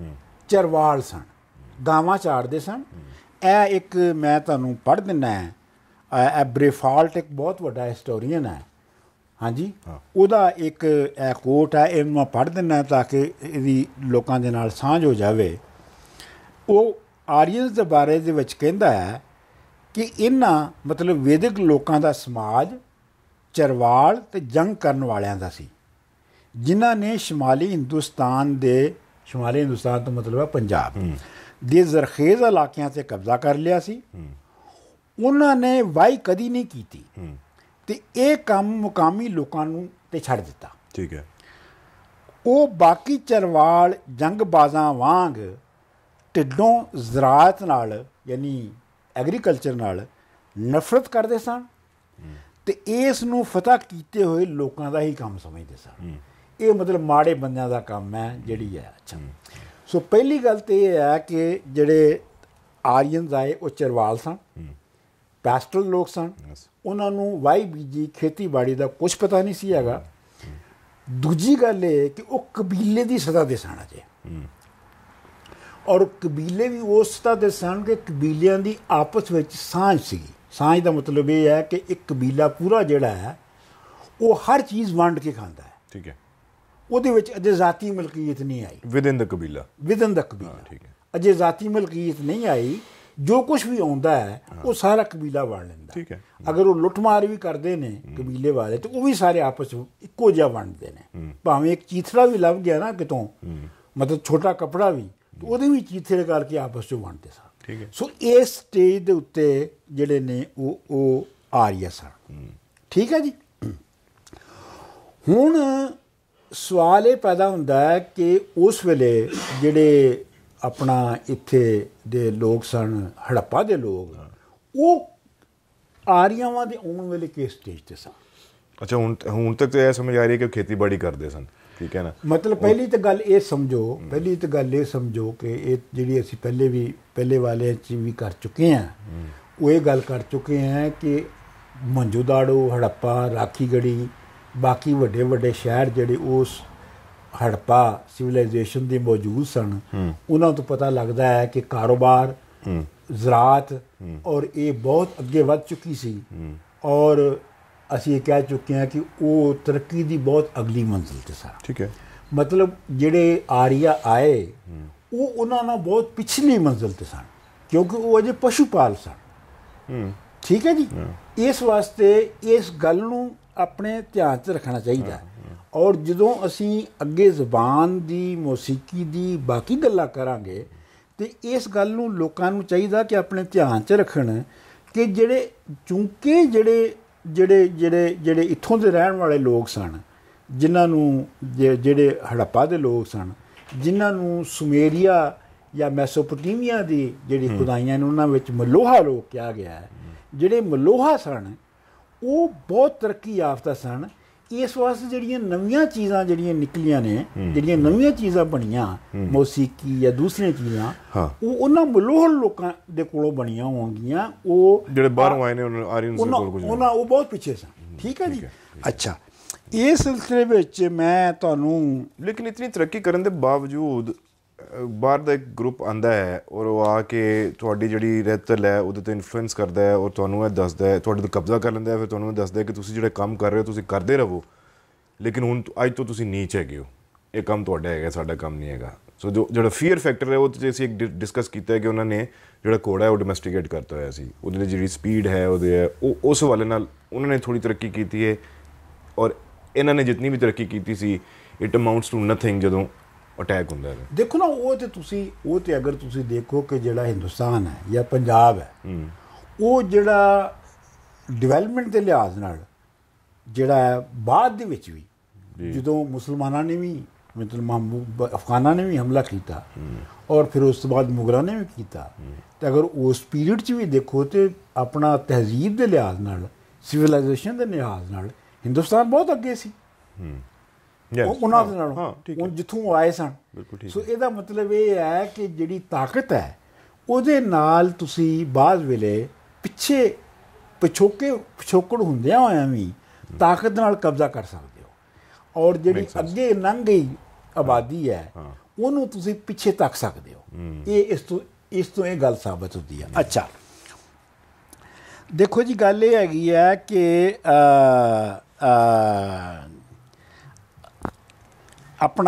ਚਰਵਾਲ ਸਨ, ਗਾਵਾਂ ਚਾਰਦੇ ਸਨ। ਇਹ ਇੱਕ ਮੈਂ ਤੁਹਾਨੂੰ ਪੜ੍ਹ ਦਿੰਦਾ ਹੈ, ਬ੍ਰੇਫਾਲਟ ਇੱਕ ਬਹੁਤ ਵੱਡਾ ਹਿਸਟੋਰੀਅਨ ਹੈ, ਹਾਂਜੀ, ਉਹਦਾ ਇੱਕ ਇਹ ਕੋਟ ਹੈ, ਇਹਨੂੰ ਮੈਂ ਪੜ੍ਹ ਦਿੰਦਾ ਤਾਂ ਕਿ ਇਹਦੀ ਲੋਕਾਂ ਦੇ ਨਾਲ ਸਾਂਝ ਹੋ ਜਾਵੇ। ਉਹ ਆਰੀਅਨਸ ਦੇ ਬਾਰੇ ਦੇ ਵਿੱਚ ਕਹਿੰਦਾ ਹੈ ਕਿ ਇਹਨਾਂ ਮਤਲਬ ਵੈਦਿਕ ਲੋਕਾਂ ਦਾ ਸਮਾਜ ਚਰਵਾਲ ਤੇ ਜੰਗ ਕਰਨ ਵਾਲਿਆਂ ਦਾ ਸੀ, ਜਿਨ੍ਹਾਂ ਨੇ ਸ਼ਮਾਲੀ ਹਿੰਦੁਸਤਾਨ ਤੋਂ ਮਤਲਬ ਹੈ ਪੰਜਾਬ ਦੇ ਜ਼ਰਖੇਜ਼ ਇਲਾਕਿਆਂ 'ਤੇ ਕਬਜ਼ਾ ਕਰ ਲਿਆ ਸੀ। ਉਹਨਾਂ ਨੇ ਵਾਹੀ ਕਦੀ ਨਹੀਂ ਕੀਤੀ ਤੇ ਇਹ ਕੰਮ ਮੁਕਾਮੀ ਲੋਕਾਂ ਨੂੰ ਤੇ ਛੱਡ ਦਿੱਤਾ। ਠੀਕ ਹੈ। ਉਹ ਬਾਕੀ ਚਰਵਾਲ ਜੰਗਬਾਜ਼ਾਂ ਵਾਂਗ ਢਿੱਡੋਂ ਜ਼ਰਾਅਤ ਨਾਲ ਯਾਨੀ ਐਗਰੀਕਲਚਰ ਨਾਲ ਨਫ਼ਰਤ ਕਰਦੇ ਸਨ ਤੇ ਇਸ ਨੂੰ ਫਤਹ ਕੀਤੇ ਹੋਏ ਲੋਕਾਂ ਦਾ ਹੀ ਕੰਮ ਸਮਝਦੇ ਸਨ। ਇਹ ਮਤਲਬ ਮਾੜੇ ਬੰਦਿਆਂ ਦਾ ਕੰਮ ਹੈ ਜਿਹੜੀ ਹੈ। ਅੱਛਾ, ਸੋ ਪਹਿਲੀ ਗੱਲ ਤਾਂ ਇਹ ਹੈ ਕਿ ਜਿਹੜੇ ਆਰੀਅਨਸ ਆਏ ਉਹ ਚਰਵਾਲ ਸਨ, ਪੈਸਟਰਲ ਲੋਕ ਸਨ, ਉਹਨਾਂ ਨੂੰ ਵਾਹੀ ਬੀਜੀ ਖੇਤੀਬਾੜੀ ਦਾ ਕੁਝ ਪਤਾ ਨਹੀਂ ਸੀ ਹੈਗਾ। ਦੂਜੀ ਗੱਲ ਇਹ ਕਿ ਉਹ ਕਬੀਲੇ ਦੀ ਸਤਹ ਦੇ ਸਨ ਅਜੇ, ਔਰ ਕਬੀਲੇ ਵੀ ਉਸ ਸਤਹ ਦੇ ਸਨ ਕਿ ਕਬੀਲਿਆਂ ਦੀ ਆਪਸ ਵਿੱਚ ਸਾਂਝ ਸੀਗੀ। ਸਾਂਝ ਦਾ ਮਤਲਬ ਇਹ ਹੈ ਕਿ ਇੱਕ ਕਬੀਲਾ ਪੂਰਾ ਜਿਹੜਾ ਹੈ ਉਹ ਹਰ ਚੀਜ਼ ਵੰਡ ਕੇ ਖਾਂਦਾ ਹੈ। ਠੀਕ ਹੈ। ਉਹਦੇ ਵਿੱਚ ਅਜੇ ਜ਼ਾਤੀ ਮਲਕੀਅਤ ਨਹੀਂ ਆਈ। ਵਿਦਨ ਦਾ ਕਬੀਲਾ ਠੀਕ ਹੈ। ਅਜੇ ਜ਼ਾਤੀ ਮਲਕੀਅਤ ਨਹੀਂ ਆਈ। ਜੋ ਕੁਝ ਵੀ ਆਉਂਦਾ ਹੈ ਉਹ ਸਾਰਾ ਕਬੀਲਾ ਵੰਡ ਲੈਂਦਾ। ਠੀਕ ਹੈ। ਅਗਰ ਉਹ ਲੁੱਟਮਾਰ ਵੀ ਕਰਦੇ ਨੇ ਕਬੀਲੇ ਵਾਲੇ ਤੇ ਉਹ ਵੀ ਸਾਰੇ ਆਪਸ ਵਿੱਚ ਇੱਕੋ ਜਿਹਾ ਵੰਡਦੇ ਨੇ। ਭਾਵੇਂ ਇੱਕ ਚੀਥੜਾ ਵੀ ਲੱਭ ਗਿਆ ਨਾ ਕਿਤੋਂ, ਮਤਲਬ ਛੋਟਾ ਕੱਪੜਾ ਵੀ, ਉਹਦੇ ਵੀ ਚੀਥੜੇ ਕਰਕੇ ਆਪਸ 'ਚ ਵੰਡਦੇ ਸਨ। ਠੀਕ ਹੈ। ਸੋ ਇਸ ਸਟੇਜ ਦੇ ਉੱਤੇ ਜਿਹੜੇ ਨੇ ਉਹ ਆਰੀਆ ਸਨ। ਠੀਕ ਹੈ ਜੀ। ਹੁਣ ਸਵਾਲ ਇਹ ਪੈਦਾ ਹੁੰਦਾ ਹੈ ਕਿ ਉਸ ਵੇਲੇ ਜਿਹੜੇ ਆਪਣਾ ਇੱਥੇ ਦੇ ਲੋਕ ਸਨ, ਹੜੱਪਾ ਦੇ ਲੋਕ, ਉਹ ਆਰੀਆਵਾਂ ਦੇ ਆਉਣ ਵੇਲੇ ਕਿਸ ਸਟੇਜ ਤੇ ਸਨ? ਅੱਛਾ, ਹੁਣ ਤੱਕ ਤਾਂ ਇਹ ਸਮਝ ਆ ਰਹੀ ਹੈ ਕਿ ਖੇਤੀਬਾੜੀ ਕਰਦੇ ਸਨ। ਠੀਕ ਹੈ ਨਾ। ਮਤਲਬ ਪਹਿਲੀ ਤਾਂ ਗੱਲ ਇਹ ਸਮਝੋ ਕਿ ਇਹ ਜਿਹੜੀ ਅਸੀਂ ਪਹਿਲੇ ਵਾਲੇ 'ਚ ਵੀ ਕਰ ਚੁੱਕੇ ਹਾਂ, ਉਹ ਇਹ ਗੱਲ ਕਰ ਚੁੱਕੇ ਹਾਂ ਕਿ ਮੰਜੂਦਾੜੋ, ਹੜੱਪਾ, ਰਾਖੀਗੜ੍ਹੀ, ਬਾਕੀ ਵੱਡੇ ਵੱਡੇ ਸ਼ਹਿਰ ਜਿਹੜੇ ਉਸ ਹੜੱਪਾ ਸਿਵਲਾਈਜੇਸ਼ਨ ਦੇ ਮੌਜੂਦ ਸਨ, ਉਹਨਾਂ ਤੋਂ ਪਤਾ ਲੱਗਦਾ ਹੈ ਕਿ ਕਾਰੋਬਾਰ, ਜ਼ਰਾਅਤ ਔਰ ਇਹ ਬਹੁਤ ਅੱਗੇ ਵੱਧ ਚੁੱਕੀ ਸੀ। ਔਰ ਅਸੀਂ ਇਹ ਕਹਿ ਚੁੱਕੇ ਹਾਂ ਕਿ ਉਹ ਤਰੱਕੀ ਦੀ ਬਹੁਤ ਅਗਲੀ ਮੰਜ਼ਿਲ 'ਤੇ ਸਨ। ਠੀਕ ਹੈ। ਮਤਲਬ ਜਿਹੜੇ ਆਰੀਆ ਆਏ ਉਹ ਉਹਨਾਂ ਨਾਲ ਬਹੁਤ ਪਿਛਲੀ ਮੰਜ਼ਿਲ 'ਤੇ ਸਨ, ਕਿਉਂਕਿ ਉਹ ਅਜੇ ਪਸ਼ੂ ਪਾਲ ਸਨ। ਠੀਕ ਹੈ ਜੀ। ਇਸ ਵਾਸਤੇ ਇਸ ਗੱਲ ਨੂੰ ਆਪਣੇ ਧਿਆਨ 'ਚ ਰੱਖਣਾ ਚਾਹੀਦਾ। ਔਰ ਜਦੋਂ ਅਸੀਂ ਅੱਗੇ ਜ਼ਬਾਨ ਦੀ, ਮੌਸੀਕੀ ਦੀ, ਬਾਕੀ ਗੱਲਾਂ ਕਰਾਂਗੇ ਤੇ ਇਸ ਗੱਲ ਨੂੰ ਲੋਕਾਂ ਨੂੰ ਚਾਹੀਦਾ ਕਿ ਆਪਣੇ ਧਿਆਨ 'ਚ ਰੱਖਣ ਕਿ ਚੂੰਕਿ ਜਿਹੜੇ ਇੱਥੋਂ ਦੇ ਰਹਿਣ ਵਾਲੇ ਲੋਕ ਸਨ, ਜਿਨ੍ਹਾਂ ਨੂੰ ਜਿਹੜੇ ਹੜੱਪਾ ਦੇ ਲੋਕ ਸਨ, ਜਿਨ੍ਹਾਂ ਨੂੰ ਸੁਮੇਰੀਆ ਜਾਂ ਮੈਸੋਪੋਟੇਮੀਆ ਦੀ ਜਿਹੜੀ ਖੁਦਾਈਆਂ ਨੇ ਉਹਨਾਂ ਵਿੱਚ ਮਲੋਹਾ ਲੋਕ ਕਿਹਾ ਗਿਆ ਹੈ, ਜਿਹੜੇ ਮਲੋਹਾ ਸਨ ਉਹ ਬਹੁਤ ਤਰੱਕੀ ਯਾਫਤਾ ਸਨ। ਇਸ ਵਾਸਤੇ ਜਿਹੜੀਆਂ ਨਵੀਆਂ ਚੀਜ਼ਾਂ ਜਿਹੜੀਆਂ ਨਿਕਲੀਆਂ ਨੇ, ਜਿਹੜੀਆਂ ਨਵੀਆਂ ਚੀਜ਼ਾਂ ਬਣੀਆਂ, ਮੌਸੀਕੀ ਜਾਂ ਦੂਸਰੀਆਂ ਚੀਜ਼ਾਂ, ਉਹ ਉਹਨਾਂ ਮਲੋਹਲ ਲੋਕਾਂ ਦੇ ਕੋਲੋਂ ਬਣੀਆਂ ਹੋਣਗੀਆਂ। ਉਹ ਜਿਹੜੇ ਬਾਹਰੋਂ ਆਏ ਨੇ ਆਰੀਅਨਸ ਦੇ ਕੋਲ ਕੁਝ ਉਹਨਾਂ ਉਹ ਬਹੁਤ ਪਿੱਛੇ ਸਨ। ਠੀਕ ਹੈ ਜੀ। ਅੱਛਾ, ਇਸ ਸਿਲਸਿਲੇ ਵਿੱਚ ਮੈਂ ਤੁਹਾਨੂੰ ਲੇਕਿਨ ਇਤਨੀ ਤਰੱਕੀ ਕਰਨ ਦੇ ਬਾਵਜੂਦ ਬਾਹਰ ਦਾ ਇੱਕ ਗਰੁੱਪ ਆਉਂਦਾ ਹੈ ਔਰ ਉਹ ਆ ਕੇ ਤੁਹਾਡੀ ਜਿਹੜੀ ਰਹਿਤਲ ਹੈ ਉਹਦੇ 'ਤੇ ਇਨਫਲੂਐਂਸ ਕਰਦਾ ਹੈ ਔਰ ਤੁਹਾਨੂੰ ਇਹ ਦੱਸਦਾ ਹੈ, ਤੁਹਾਡੇ 'ਤੇ ਕਬਜ਼ਾ ਕਰ ਲੈਂਦਾ ਹੈ, ਫਿਰ ਤੁਹਾਨੂੰ ਇਹ ਦੱਸਦਾ ਹੈ ਕਿ ਤੁਸੀਂ ਜਿਹੜੇ ਕੰਮ ਕਰ ਰਹੇ ਹੋ ਤੁਸੀਂ ਕਰਦੇ ਰਹੋ, ਲੇਕਿਨ ਹੁਣ ਅੱਜ ਤੋਂ ਤੁਸੀਂ ਨੀਚ ਹੈਗੇ ਹੋ, ਇਹ ਕੰਮ ਤੁਹਾਡਾ ਹੈਗਾ, ਸਾਡਾ ਕੰਮ ਨਹੀਂ ਹੈਗਾ। ਸੋ ਜਿਹੜਾ ਫੀਅਰ ਫੈਕਟਰ ਹੈ ਉਹ 'ਤੇ ਅਸੀਂ ਇੱਕ ਡਿਸਕਸ ਕੀਤਾ ਹੈ ਕਿ ਉਹਨਾਂ ਨੇ ਜਿਹੜਾ ਘੋੜਾ ਹੈ ਉਹ ਡੋਮੈਸਟੀਕੇਟ ਕਰਤਾ ਹੋਇਆ ਸੀ, ਉਹਦੇ ਲਈ ਜਿਹੜੀ ਸਪੀਡ ਹੈ ਉਹਦੇ ਹੈ ਉਹ ਉਸ ਹਵਾਲੇ ਨਾਲ ਉਹਨਾਂ ਨੇ ਥੋੜ੍ਹੀ ਤਰੱਕੀ ਕੀਤੀ ਹੈ ਔਰ ਇਹਨਾਂ ਨੇ ਜਿੰਨੀ ਵੀ ਤਰੱਕੀ ਕੀਤੀ ਸੀ ਇਟ ਅਮਾਊਂਟਸ ਟੂ ਨਥਿੰਗ ਜਦੋਂ ਅਟੈਕ ਹੁੰਦਾ ਹੈ। ਦੇਖੋ ਨਾ, ਉਹ ਤੇ ਅਗਰ ਤੁਸੀਂ ਦੇਖੋ ਕਿ ਜਿਹੜਾ ਹਿੰਦੁਸਤਾਨ ਹੈ ਜਾਂ ਪੰਜਾਬ ਹੈ, ਉਹ ਜਿਹੜਾ ਡਿਵੈਲਪਮੈਂਟ ਦੇ ਲਿਹਾਜ਼ ਨਾਲ ਜਿਹੜਾ ਹੈ ਬਾਅਦ ਦੇ ਵਿੱਚ ਵੀ ਜਦੋਂ ਮੁਸਲਮਾਨਾਂ ਨੇ ਵੀ ਮਤਲਬ ਅਫਗਾਨਾਂ ਨੇ ਵੀ ਹਮਲਾ ਕੀਤਾ ਔਰ ਫਿਰ ਉਸ ਤੋਂ ਬਾਅਦ ਮੁਗਲਾਂ ਨੇ ਵੀ ਕੀਤਾ, ਤੇ ਅਗਰ ਉਸ ਪੀਰੀਅਡ 'ਚ ਵੀ ਦੇਖੋ ਤੇ ਆਪਣਾ ਤਹਿਜ਼ੀਬ ਦੇ ਲਿਹਾਜ਼ ਨਾਲ, ਸਿਵਲਾਈਜੇਸ਼ਨ ਦੇ ਲਿਹਾਜ਼ ਨਾਲ ਹਿੰਦੁਸਤਾਨ ਬਹੁਤ ਅੱਗੇ ਸੀ ਉਹਨਾਂ ਦੇ ਨਾਲੋਂ, ਜਿੱਥੋਂ ਆਏ ਸਨ। ਸੋ ਇਹਦਾ ਮਤਲਬ ਇਹ ਹੈ ਕਿ ਜਿਹੜੀ ਤਾਕਤ ਹੈ ਉਹਦੇ ਨਾਲ ਤੁਸੀਂ ਬਾਅਦ ਵੇਲੇ ਪਿਛੋਕੜ ਹੁੰਦਿਆਂ ਹੋਇਆਂ ਵੀ ਤਾਕਤ ਨਾਲ ਕਬਜ਼ਾ ਕਰ ਸਕਦੇ ਹੋ ਔਰ ਜਿਹੜੀ ਅੱਗੇ ਲੰਘ ਗਈ ਆਬਾਦੀ ਹੈ ਉਹਨੂੰ ਤੁਸੀਂ ਪਿੱਛੇ ਤੱਕ ਸਕਦੇ ਹੋ। ਇਹ ਇਸ ਤੋਂ ਇਹ ਗੱਲ ਸਾਬਤ ਹੁੰਦੀ ਹੈ। ਅੱਛਾ, ਦੇਖੋ ਜੀ, ਗੱਲ ਇਹ ਹੈਗੀ ਹੈ ਕਿ ਆਪਣਾ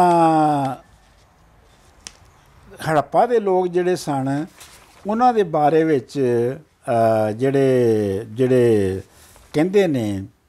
ਹੜੱਪਾ ਦੇ ਲੋਕ ਜਿਹੜੇ ਸਨ ਉਹਨਾਂ ਦੇ ਬਾਰੇ ਵਿੱਚ ਜਿਹੜੇ ਕਹਿੰਦੇ ਨੇ,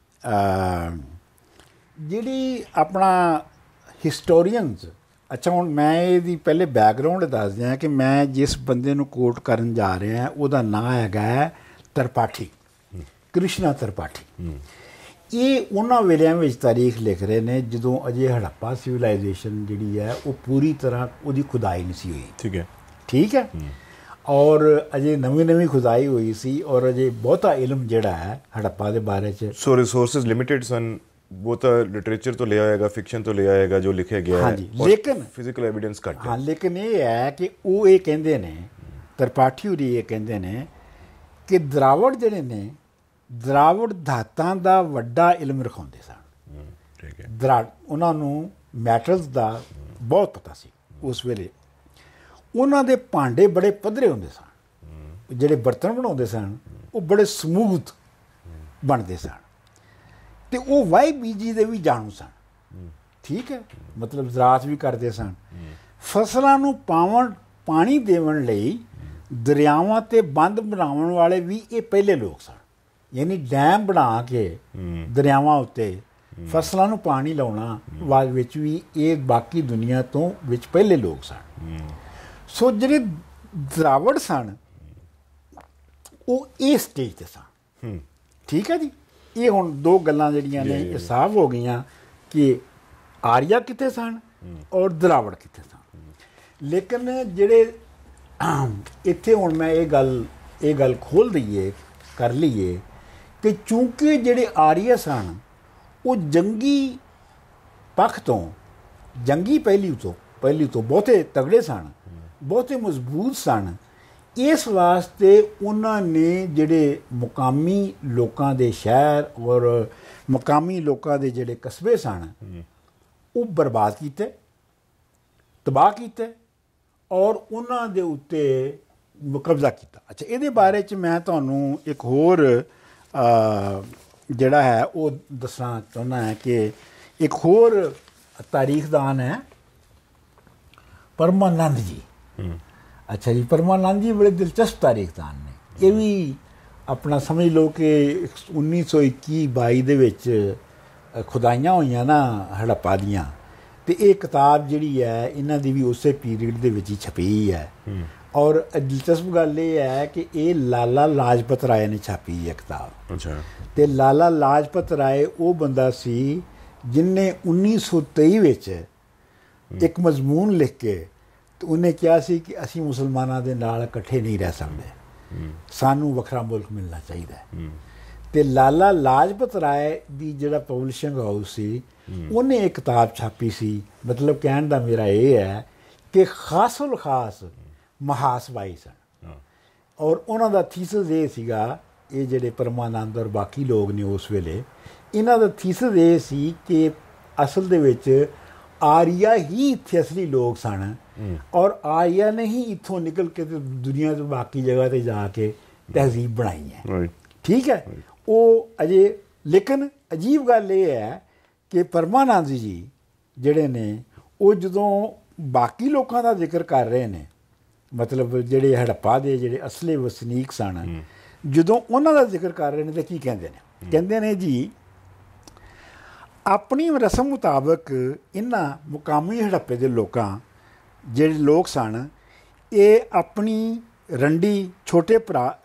ਜਿਹੜੀ ਆਪਣਾ ਹਿਸਟੋਰੀਅਨਸ। ਅੱਛਾ, ਹੁਣ ਮੈਂ ਇਹਦੀ ਪਹਿਲੇ ਬੈਕਗਰਾਊਂਡ ਦੱਸ ਦਿਆਂ ਕਿ ਮੈਂ ਜਿਸ ਬੰਦੇ ਨੂੰ ਕੋਟ ਕਰਨ ਜਾ ਰਿਹਾ ਉਹਦਾ ਨਾਂ ਹੈਗਾ ਤ੍ਰਿਪਾਠੀ, ਕ੍ਰਿਸ਼ਨਾ ਤ੍ਰਿਪਾਠੀ। ਇਹ ਉਹਨਾਂ ਵੇਲਿਆਂ ਵਿੱਚ ਤਾਰੀਖ ਲਿਖ ਰਹੇ ਨੇ ਜਦੋਂ ਅਜੇ ਹੜੱਪਾ ਸਿਵਲਾਈਜੇਸ਼ਨ ਜਿਹੜੀ ਹੈ ਉਹ ਪੂਰੀ ਤਰ੍ਹਾਂ ਉਹਦੀ ਖੁਦਾਈ ਨਹੀਂ ਸੀ ਹੋਈ। ਠੀਕ ਹੈ ਔਰ ਅਜੇ ਨਵੀਂ ਖੁਦਾਈ ਹੋਈ ਸੀ ਔਰ ਅਜੇ ਬਹੁਤਾ ਇਲਮ ਜਿਹੜਾ ਹੈ ਹੜੱਪਾ ਦੇ ਬਾਰੇ 'ਚ। ਸੋ ਰਿਸੋਰਸਿਸ ਲਿਮਿਟਿਡ ਸਨ, ਬਹੁਤਾ ਲਿਟਰੇਚਰ ਤੋਂ ਲਿਆ ਹੋਏਗਾ, ਫਿਕਸ਼ਨ ਤੋਂ ਲਿਆ ਹੋਏਗਾ ਜੋ ਲਿਖਿਆ ਗਿਆ ਹੈ, ਲੇਕਿਨ ਫਿਜ਼ੀਕਲ ਐਵੀਡੈਂਸ ਘੱਟ ਹੈ। ਲੇਕਿਨ ਇਹ ਹੈ ਕਿ ਉਹ ਇਹ ਕਹਿੰਦੇ ਨੇ, ਤ੍ਰਿਪਾਠੀ ਹੋਰੀ ਇਹ ਕਹਿੰਦੇ ਨੇ ਕਿ ਦਰਾਵੜ ਜਿਹੜੇ ਨੇ, ਦਰਾਵੜ ਧਾਤਾਂ ਦਾ ਵੱਡਾ ਇਲਮ ਰਖਾਉਂਦੇ ਸਨ। ਉਹਨਾਂ ਨੂੰ ਮੈਟਲਸ ਦਾ ਬਹੁਤ ਪਤਾ ਸੀ ਉਸ ਵੇਲੇ। ਉਹਨਾਂ ਦੇ ਭਾਂਡੇ ਬੜੇ ਪੱਧਰੇ ਹੁੰਦੇ ਸਨ, ਜਿਹੜੇ ਬਰਤਨ ਬਣਾਉਂਦੇ ਸਨ ਉਹ ਬੜੇ ਸਮੂਥ ਬਣਦੇ ਸਨ, ਤੇ ਉਹ ਵਾਈ ਬੀਜੀ ਦੇ ਵੀ ਜਾਣੂ ਸਨ। ਠੀਕ ਹੈ, ਮਤਲਬ ਜ਼ਰਾਅਤ ਵੀ ਕਰਦੇ ਸਨ। ਫਸਲਾਂ ਨੂੰ ਪਾਣੀ ਦੇਣ ਲਈ ਦਰਿਆਵਾਂ ਤੇ ਬੰਦ ਬਣਾਉਣ ਵਾਲੇ ਵੀ ਇਹ ਪਹਿਲੇ ਲੋਕ ਸਨ। ਯਾਨੀ ਡੈਮ ਬਣਾ ਕੇ ਦਰਿਆਵਾਂ ਉੱਤੇ ਫਸਲਾਂ ਨੂੰ ਪਾਣੀ ਲਾਉਣਾ ਬਾਅਦ ਵਿੱਚ ਵੀ ਇਹ ਬਾਕੀ ਦੁਨੀਆ ਤੋਂ ਵਿੱਚ ਪਹਿਲੇ ਲੋਕ ਸਨ। ਸੋ ਜਿਹੜੇ ਦਰਾਵੜ ਸਨ ਉਹ ਇਹ ਸਟੇਜ ਤੇ ਸਨ। ਠੀਕ ਹੈ ਜੀ, ਇਹ ਹੁਣ ਦੋ ਗੱਲਾਂ ਜਿਹੜੀਆਂ ਨੇ ਇਹ ਸਾਫ਼ ਹੋ ਗਈਆਂ ਕਿ ਆਰੀਆ ਕਿੱਥੇ ਸਨ ਔਰ ਦਰਾਵੜ ਕਿੱਥੇ ਸਨ। ਲੇਕਿਨ ਜਿਹੜੇ ਇੱਥੇ ਹੁਣ ਮੈਂ ਇਹ ਗੱਲ ਖੋਲ੍ਹ ਦਈਏ, ਕਰ ਲਈਏ ਕਿ ਚੂੰਕਿ ਜਿਹੜੇ ਆਰੀਆ ਸਨ ਉਹ ਜੰਗੀ ਪੱਖ ਤੋਂ, ਜੰਗੀ ਪਹਿਲੂ ਤੋਂ ਬਹੁਤੇ ਤਗੜੇ ਸਨ, ਬਹੁਤੇ ਮਜ਼ਬੂਤ ਸਨ। ਇਸ ਵਾਸਤੇ ਉਹਨਾਂ ਨੇ ਜਿਹੜੇ ਮੁਕਾਮੀ ਲੋਕਾਂ ਦੇ ਸ਼ਹਿਰ ਔਰ ਮੁਕਾਮੀ ਲੋਕਾਂ ਦੇ ਜਿਹੜੇ ਕਸਬੇ ਸਨ ਉਹ ਬਰਬਾਦ ਕੀਤੇ, ਤਬਾਹ ਕੀਤੇ ਔਰ ਉਹਨਾਂ ਦੇ ਉੱਤੇ ਕਬਜ਼ਾ ਕੀਤਾ। ਅੱਛਾ, ਇਹਦੇ ਬਾਰੇ 'ਚ ਮੈਂ ਤੁਹਾਨੂੰ ਇੱਕ ਹੋਰ ਜਿਹੜਾ ਹੈ ਉਹ ਦੱਸਣਾ ਚਾਹੁੰਦਾ ਹੈ ਕਿ ਇੱਕ ਹੋਰ ਤਾਰੀਖਦਾਨ ਹੈ ਪਰਮਾਨੰਦ ਜੀ। ਅੱਛਾ ਜੀ, ਪਰਮਾਨੰਦ ਜੀ ਬੜੇ ਦਿਲਚਸਪ ਤਾਰੀਖਦਾਨ ਨੇ। ਇਹ ਵੀ ਆਪਣਾ ਸਮਝ ਲਓ ਕਿ 1921-22 ਦੇ ਵਿੱਚ ਖੁਦਾਈਆਂ ਹੋਈਆਂ ਨਾ ਹੜੱਪਾ ਦੀਆਂ, ਤੇ ਇਹ ਕਿਤਾਬ ਜਿਹੜੀ ਹੈ ਇਹਨਾਂ ਦੀ ਵੀ ਉਸੇ ਪੀਰੀਅਡ ਦੇ ਵਿੱਚ ਹੀ ਛਪੀ ਹੈ। ਔਰ ਦਿਲਚਸਪ ਗੱਲ ਇਹ ਹੈ ਕਿ ਇਹ ਲਾਲਾ ਲਾਜਪਤ ਰਾਏ ਨੇ ਛਾਪੀ ਹੈ ਕਿਤਾਬ। ਅੱਛਾ, ਤੇ ਲਾਲਾ ਲਾਜਪਤ ਰਾਏ ਉਹ ਬੰਦਾ ਸੀ ਜਿਹਨੇ 1923 ਵਿੱਚ ਇੱਕ ਮਜ਼ਮੂਨ ਲਿਖ ਕੇ ਤੇ ਉਹਨੇ ਕਿਹਾ ਸੀ ਕਿ ਅਸੀਂ ਮੁਸਲਮਾਨਾਂ ਦੇ ਨਾਲ ਇਕੱਠੇ ਨਹੀਂ ਰਹਿ ਸਕਦੇ, ਸਾਨੂੰ ਵੱਖਰਾ ਮੁਲਕ ਮਿਲਣਾ ਚਾਹੀਦਾ ਹੈ। ਤੇ ਲਾਲਾ ਲਾਜਪਤ ਰਾਏ ਦੀ ਜਿਹੜਾ ਪਬਲਿਸ਼ਿੰਗ ਹਾਊਸ ਸੀ ਉਹਨੇ ਇੱਕ ਕਿਤਾਬ ਛਾਪੀ ਸੀ। ਮਤਲਬ ਕਹਿਣ ਦਾ ਮੇਰਾ ਇਹ ਹੈ ਕਿ ਖਾਸੁਲ ਖਾਸ ਮਹਾਸਵਾਈ ਸਨ ਔਰ ਉਹਨਾਂ ਦਾ ਥੀਸਿਸ ਇਹ ਸੀਗਾ, ਇਹ ਜਿਹੜੇ ਪਰਮਾਨੰਦ ਔਰ ਬਾਕੀ ਲੋਕ ਨੇ ਉਸ ਵੇਲੇ, ਇਹਨਾਂ ਦਾ ਥੀਸਿਸ ਇਹ ਸੀ ਕਿ ਅਸਲ ਦੇ ਵਿੱਚ ਆਰੀਆ ਹੀ ਇੱਥੇ ਅਸਲੀ ਲੋਕ ਸਨ ਔਰ ਆਰੀਆ ਨੇ ਹੀ ਇੱਥੋਂ ਨਿਕਲ ਕੇ ਤੇ ਦੁਨੀਆ ਤੋਂ ਬਾਕੀ ਜਗ੍ਹਾ ਤੇ ਜਾ ਕੇ ਤਹਿਜ਼ੀਬ ਬਣਾਈ ਹੈ। ਠੀਕ ਹੈ, ਉਹ ਅਜੇ, ਲੇਕਿਨ ਅਜੀਬ ਗੱਲ ਇਹ ਹੈ ਕਿ ਪਰਮਾਨੰਦ ਜੀ ਜਿਹੜੇ ਨੇ ਉਹ ਜਦੋਂ ਬਾਕੀ ਲੋਕਾਂ ਦਾ ਜ਼ਿਕਰ ਕਰ ਰਹੇ ਨੇ, ਮਤਲਬ ਜਿਹੜੇ ਹੜੱਪਾ ਦੇ ਜਿਹੜੇ ਅਸਲੀ ਵਸਨੀਕ ਸਨ, ਜਦੋਂ ਉਹਨਾਂ ਦਾ ਜ਼ਿਕਰ ਕਰ ਰਹੇ ਨੇ ਤਾਂ ਕੀ ਕਹਿੰਦੇ ਨੇ? ਕਹਿੰਦੇ ਨੇ ਜੀ ਆਪਣੀ ਰਸਮ ਮੁਤਾਬਕ ਇਹਨਾਂ ਮੁਕਾਮੀ ਹੜੱਪੇ ਦੇ ਲੋਕਾਂ, ਜਿਹੜੇ ਲੋਕ ਸਨ, ਇਹ ਆਪਣੀ ਰੰਡੀ ਛੋਟੇ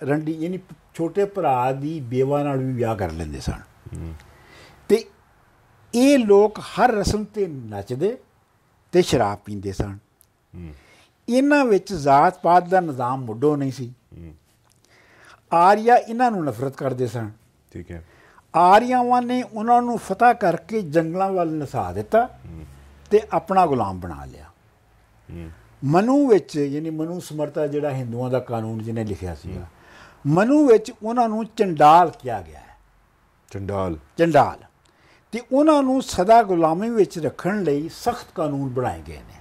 ਭਰਾ ਦੀ ਬੇਵਾ ਨਾਲ ਵੀ ਵਿਆਹ ਕਰ ਲੈਂਦੇ ਸਨ ਤੇ ਇਹ ਲੋਕ ਹਰ ਰਸਮ ਤੇ ਨੱਚਦੇ ਤੇ ਸ਼ਰਾਬ ਪੀਂਦੇ ਸਨ। ਇਹਨਾਂ ਵਿੱਚ ਜ਼ਾਤ ਪਾਤ ਦਾ ਨਿਜ਼ਾਮ ਮੁੱਢੋਂ ਨਹੀਂ ਸੀ। ਆਰੀਆ ਇਹਨਾਂ ਨੂੰ ਨਫ਼ਰਤ ਕਰਦੇ ਸਨ। ਠੀਕ ਹੈ, ਆਰੀਆਵਾਂ ਨੇ ਉਹਨਾਂ ਨੂੰ ਫਤਹ ਕਰਕੇ ਜੰਗਲਾਂ ਵੱਲ ਨਸਾ ਦਿੱਤਾ ਤੇ ਆਪਣਾ ਗੁਲਾਮ ਬਣਾ ਲਿਆ। ਮਨੂ ਵਿੱਚ, ਯਾਨੀ ਮਨੂ ਸਮਰਤਾ ਜਿਹੜਾ ਹਿੰਦੂਆਂ ਦਾ ਕਾਨੂੰਨ ਜਿਹਨੇ ਲਿਖਿਆ ਸੀਗਾ, ਮਨੂ ਵਿੱਚ ਉਹਨਾਂ ਨੂੰ ਚੰਡਾਲ ਕਿਹਾ ਗਿਆ ਹੈ। ਚੰਡਾਲ ਤੇ ਉਹਨਾਂ ਨੂੰ ਸਦਾ ਗੁਲਾਮੀ ਵਿੱਚ ਰੱਖਣ ਲਈ ਸਖਤ ਕਾਨੂੰਨ ਬਣਾਏ ਗਏ ਨੇ।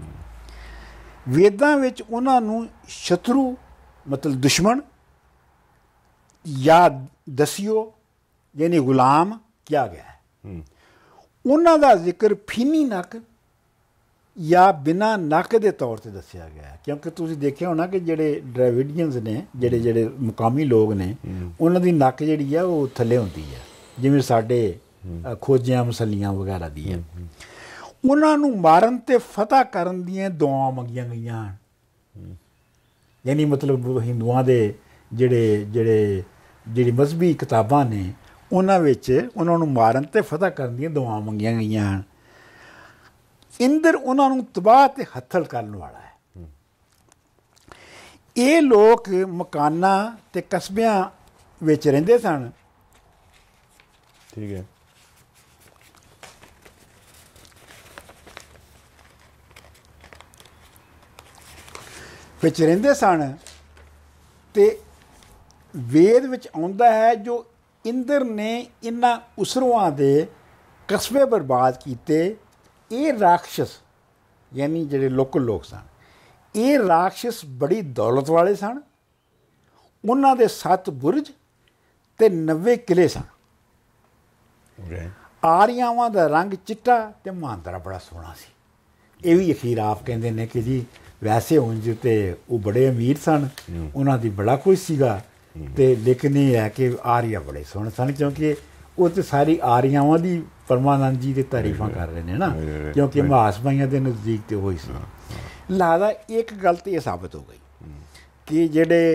ਵੇਦਾਂ ਵਿੱਚ ਉਹਨਾਂ ਨੂੰ ਸ਼ਤਰੂ ਮਤਲਬ ਦੁਸ਼ਮਣ ਜਾਂ ਦਸਿਓ ਯਾਨੀ ਗੁਲਾਮ ਕਿਹਾ ਗਿਆ ਹੈ। ਉਹਨਾਂ ਦਾ ਜ਼ਿਕਰ ਫੀਨੀ ਨੱਕ ਜਾਂ ਬਿਨਾਂ ਨੱਕ ਦੇ ਤੌਰ ਤੇ ਦੱਸਿਆ ਗਿਆ ਹੈ, ਕਿਉਂਕਿ ਤੁਸੀਂ ਦੇਖਿਆ ਹੋਣਾ ਕਿ ਜਿਹੜੇ ਡਰਾਵਿਡੀਅਨਸ ਨੇ, ਜਿਹੜੇ ਮੁਕਾਮੀ ਲੋਕ ਨੇ, ਉਹਨਾਂ ਦੀ ਨੱਕ ਜਿਹੜੀ ਆ ਉਹ ਥੱਲੇ ਹੁੰਦੀ ਹੈ, ਜਿਵੇਂ ਸਾਡੇ ਖੋਜਿਆਂ ਮਸਲੀਆਂ ਵਗੈਰਾ ਦੀ ਹੈ। ਉਹਨਾਂ ਨੂੰ ਮਾਰਨ ਤੇ ਫਤਹ ਕਰਨ ਦੀਆਂ ਦੁਆਵਾਂ ਮੰਗੀਆਂ ਗਈਆਂ, ਯਾਨੀ ਮਤਲਬ ਹਿੰਦੂਆਂ ਦੇ ਜਿਹੜੀ ਮਜ਼ਹਬੀ ਕਿਤਾਬਾਂ ਨੇ ਉਹਨਾਂ ਵਿੱਚ ਉਹਨਾਂ ਨੂੰ ਮਾਰਨ ਤੇ ਫਤਹ ਕਰਨ ਦੀਆਂ ਦੁਆਵਾਂ ਮੰਗੀਆਂ ਗਈਆਂ ਹਨ। ਇੰਦਰ ਉਹਨਾਂ ਨੂੰ ਤਬਾਹ ਤੇ ਹੱਥਲ ਕਰਨ ਵਾਲਾ ਹੈ। ਇਹ ਲੋਕ ਮਕਾਨਾਂ ਤੇ ਕਸਬਿਆਂ ਵਿੱਚ ਰਹਿੰਦੇ ਸਨ। ਠੀਕ ਹੈ, ਵਿੱਚ ਰਹਿੰਦੇ ਸਨ ਤੇ ਵੇਦ ਵਿੱਚ ਆਉਂਦਾ ਹੈ ਜੋ ਇੰਦਰ ਨੇ ਇਹਨਾਂ ਉਸਰੂਆਂ ਦੇ ਕਸਬੇ ਬਰਬਾਦ ਕੀਤੇ। ਇਹ ਰਾਖਸ਼ ਯਾਨੀ ਜਿਹੜੇ ਲੋਕਲ ਲੋਕ ਸਨ, ਇਹ ਰਾਖਸ਼ ਬੜੀ ਦੌਲਤ ਵਾਲੇ ਸਨ। ਉਹਨਾਂ ਦੇ 7 ਬੁਰਜ ਤੇ 90 ਕਿਲੇ ਸਨ। ਆਰੀਆਵਾਂ ਦਾ ਰੰਗ ਚਿੱਟਾ ਤੇ ਮਹਾਂਦਰਾ ਬੜਾ ਸੋਹਣਾ ਸੀ। ਇਹ ਵੀ ਅਖੀਰ ਆਪ ਕਹਿੰਦੇ ਨੇ ਕਿ ਜੀ ਵੈਸੇ ਉਂਝ ਤੇ ਉਹ ਬੜੇ ਅਮੀਰ ਸਨ, ਉਹਨਾਂ ਦੀ ਬੜਾ ਕੁਝ ਸੀਗਾ, ਤੇ ਲੇਕਿਨ ਇਹ ਹੈ ਕਿ ਆਰੀਆ ਬੜੇ ਸੋਹਣੇ ਸਨ, ਕਿਉਂਕਿ ਉਹ ਤੇ ਸਾਰੀ ਆਰੀਆਵਾਂ ਦੀ ਪਰਮਾਨੰਦ ਜੀ ਦੀ ਤਾਰੀਫਾਂ ਕਰ ਰਹੇ ਨੇ ਨਾ, ਕਿਉਂਕਿ ਮਹਾਸਮਾਈਆਂ ਦੇ ਨਜ਼ਦੀਕ ਤੇ ਹੋਈ ਸੀ। ਲਿਹਾਜ਼ਾ ਇੱਕ ਗੱਲ ਤੇ ਇਹ ਸਾਬਤ ਹੋ ਗਈ ਕਿ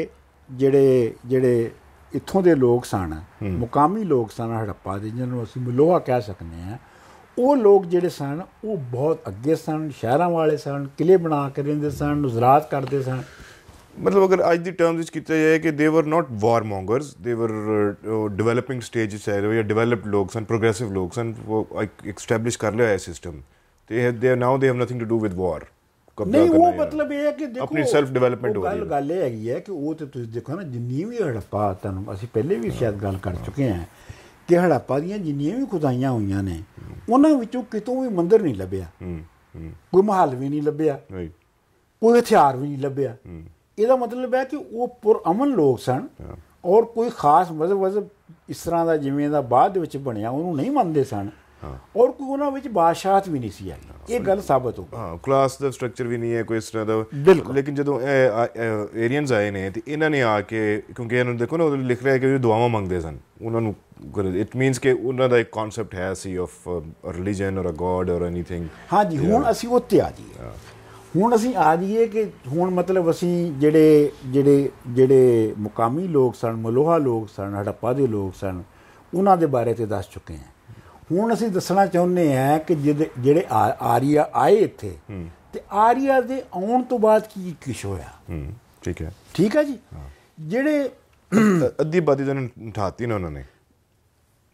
ਜਿਹੜੇ ਇੱਥੋਂ ਦੇ ਲੋਕ ਸਨ, ਮੁਕਾਮੀ ਲੋਕ ਸਨ ਹੜੱਪਾ ਦੇ, ਜਿਹਨਾਂ ਨੂੰ ਅਸੀਂ ਮਲੋਹਾ ਕਹਿ ਸਕਦੇ ਹਾਂ, ਉਹ ਲੋਕ ਜਿਹੜੇ ਸਨ ਉਹ ਬਹੁਤ ਅੱਗੇ ਸਨ, ਸ਼ਹਿਰਾਂ ਵਾਲੇ ਸਨ, ਕਿਲੇ ਬਣਾ ਕੇ ਰਹਿੰਦੇ ਸਨ, ਨੁਜ਼ਰਾਤ ਕਰਦੇ ਸਨ। ਮਤਲਬ ਅਗਰ ਅੱਜ ਦੀ ਟਰਮਸ ਵਿੱਚ ਕੀਤਾ ਜਾਏ ਕਿ ਦੇ ਵਰ ਨਾਟ ਵਾਰ ਮੌਂਗਰਸ, ਦੇ ਵਰ ਡਿਵੈਲਪਿੰਗ ਸਟੇਜ 'ਚ ਆਏ ਜਾਂ ਡਿਵੈਲਪਡ ਲੋਕ ਸਨ, ਪ੍ਰੋਗਰੈਸਿਵ ਲੋਕ ਸਨ, ਉਹ ਐਸਟੈਬਲਿਸ਼ ਕਰ ਲਿਆ ਹੈ ਸਿਸਟਮ, ਤੇ they now they have nothing to do with war. ਨਹੀਂ, ਉਹ ਮਤਲਬ ਇਹ ਹੈ ਕਿ ਦੇਖੋ ਆਪਣੀ ਸੈਲਫ ਡਿਵੈਲਪਮੈਂਟ ਹੋ ਰਹੀ ਹੈ। ਗੱਲ ਇਹ ਹੈਗੀ ਹੈ ਕਿ ਉਹ ਤੇ ਤੁਸੀਂ ਦੇਖੋ ਨਾ, ਜਿੰਨੀ ਵੀ ਹੜੱਪਾ, ਤੁਹਾਨੂੰ ਅਸੀਂ ਪਹਿਲੇ ਵੀ ਸ਼ਾਇਦ ਗੱਲ ਕਰ ਚੁੱਕੇ ਹਾਂ ਕਿ ਹੜੱਪਾ ਦੀਆਂ ਜਿੰਨੀਆਂ ਵੀ ਖੁਦਾਈਆਂ ਹੋਈਆਂ ਨੇ, ਉਹਨਾਂ ਵਿੱਚੋਂ ਕਿਤੋਂ ਵੀ ਮੰਦਿਰ ਨਹੀਂ ਲੱਭਿਆ, ਕੋਈ ਮਹੱਲ ਵੀ ਨਹੀਂ ਲੱਭਿਆ, ਕੋਈ ਹਥਿਆਰ ਵੀ ਨਹੀਂ ਲੱਭਿਆ। ਇਹਦਾ ਮਤਲਬ ਹੈ ਕਿ ਉਹ ਪੁਰਅਮਨ ਲੋਕ ਸਨ ਔਰ ਕੋਈ ਖਾਸ ਮਜ਼ਹਬ ਇਸ ਤਰ੍ਹਾਂ ਦਾ ਜਿਵੇਂ ਦਾ ਬਾਅਦ ਵਿੱਚ ਬਣਿਆ ਉਹਨੂੰ ਨਹੀਂ ਮੰਨਦੇ ਸਨ, ਔਰ ਕੋਈ ਉਹਨਾਂ ਵਿੱਚ ਬਾਦਸ਼ਾਹਤ ਵੀ ਨਹੀਂ ਸੀ ਆਈ। ਇਹ ਗੱਲ ਸਾਬਤ ਹੋ। ਹਾਂ, ਕਲਾਸ ਦਾ ਸਟਰਕਚਰ ਵੀ ਨਹੀਂ ਹੈ ਕੋਈ ਇਸ ਤਰ੍ਹਾਂ ਦਾ। ਬਿਲਕੁਲ। ਲੇਕਿਨ ਜਦੋਂ ਏਰੀਅਨਸ ਆਏ ਨੇ ਤੇ ਇਹਨਾਂ ਨੇ ਆ ਕੇ, ਕਿਉਂਕਿ ਇਹਨਾਂ ਨੂੰ ਦੇਖੋ ਨਾ, ਉਹ ਲਿਖ ਰਿਹਾ ਕਿ ਦੁਆਵਾਂ ਮੰਗਦੇ ਸਨ ਉਹਨਾਂ ਨੂੰ, ਇਟ ਮੀਨਸ ਕਿ ਉਹਨਾਂ ਦਾ ਇੱਕ ਕਨਸੈਪਟ ਹੈ ਸੀ ਆਫ ਰਿਲੀਜਨ ਔਰ ਅ ਗੋਡ ਔਰ ਐਨੀਥਿੰਗ। ਹਾਂਜੀ, ਹੁਣ ਅਸੀਂ ਉੱਥੇ ਆ ਜਾਈਏ। ਹੁਣ ਅਸੀਂ ਆ ਜਾਈਏ ਕਿ ਹੁਣ ਮਤਲਬ ਅਸੀਂ ਜਿਹੜੇ ਮੁਕਾਮੀ ਲੋਕ ਸਨ, ਮਲੋਹਾ ਲੋਕ ਸਨ, ਹੜੱਪਾ ਦੇ ਲੋਕ ਸਨ, ਉਹਨਾਂ ਦੇ ਬਾਰੇ ਤੇ ਦੱਸ ਚੁੱਕੇ ਹਾਂ। ਹੁਣ ਅਸੀਂ ਦੱਸਣਾ ਚਾਹੁੰਦੇ ਹਾਂ ਕਿ ਜਿਹੜੇ ਆਰੀਆ ਆਏ ਇੱਥੇ, ਤੇ ਆਰੀਆ ਦੇ ਆਉਣ ਤੋਂ ਬਾਅਦ ਕੀ ਕੁਛ ਹੋਇਆ। ਠੀਕ ਹੈ, ਠੀਕ ਹੈ ਜੀ। ਜਿਹੜੇ ਅੱਧੀ ਆਬਾਦੀ ਤਾਂ ਉਠਾਤੀ ਨਾ ਉਹਨਾਂ ਨੇ,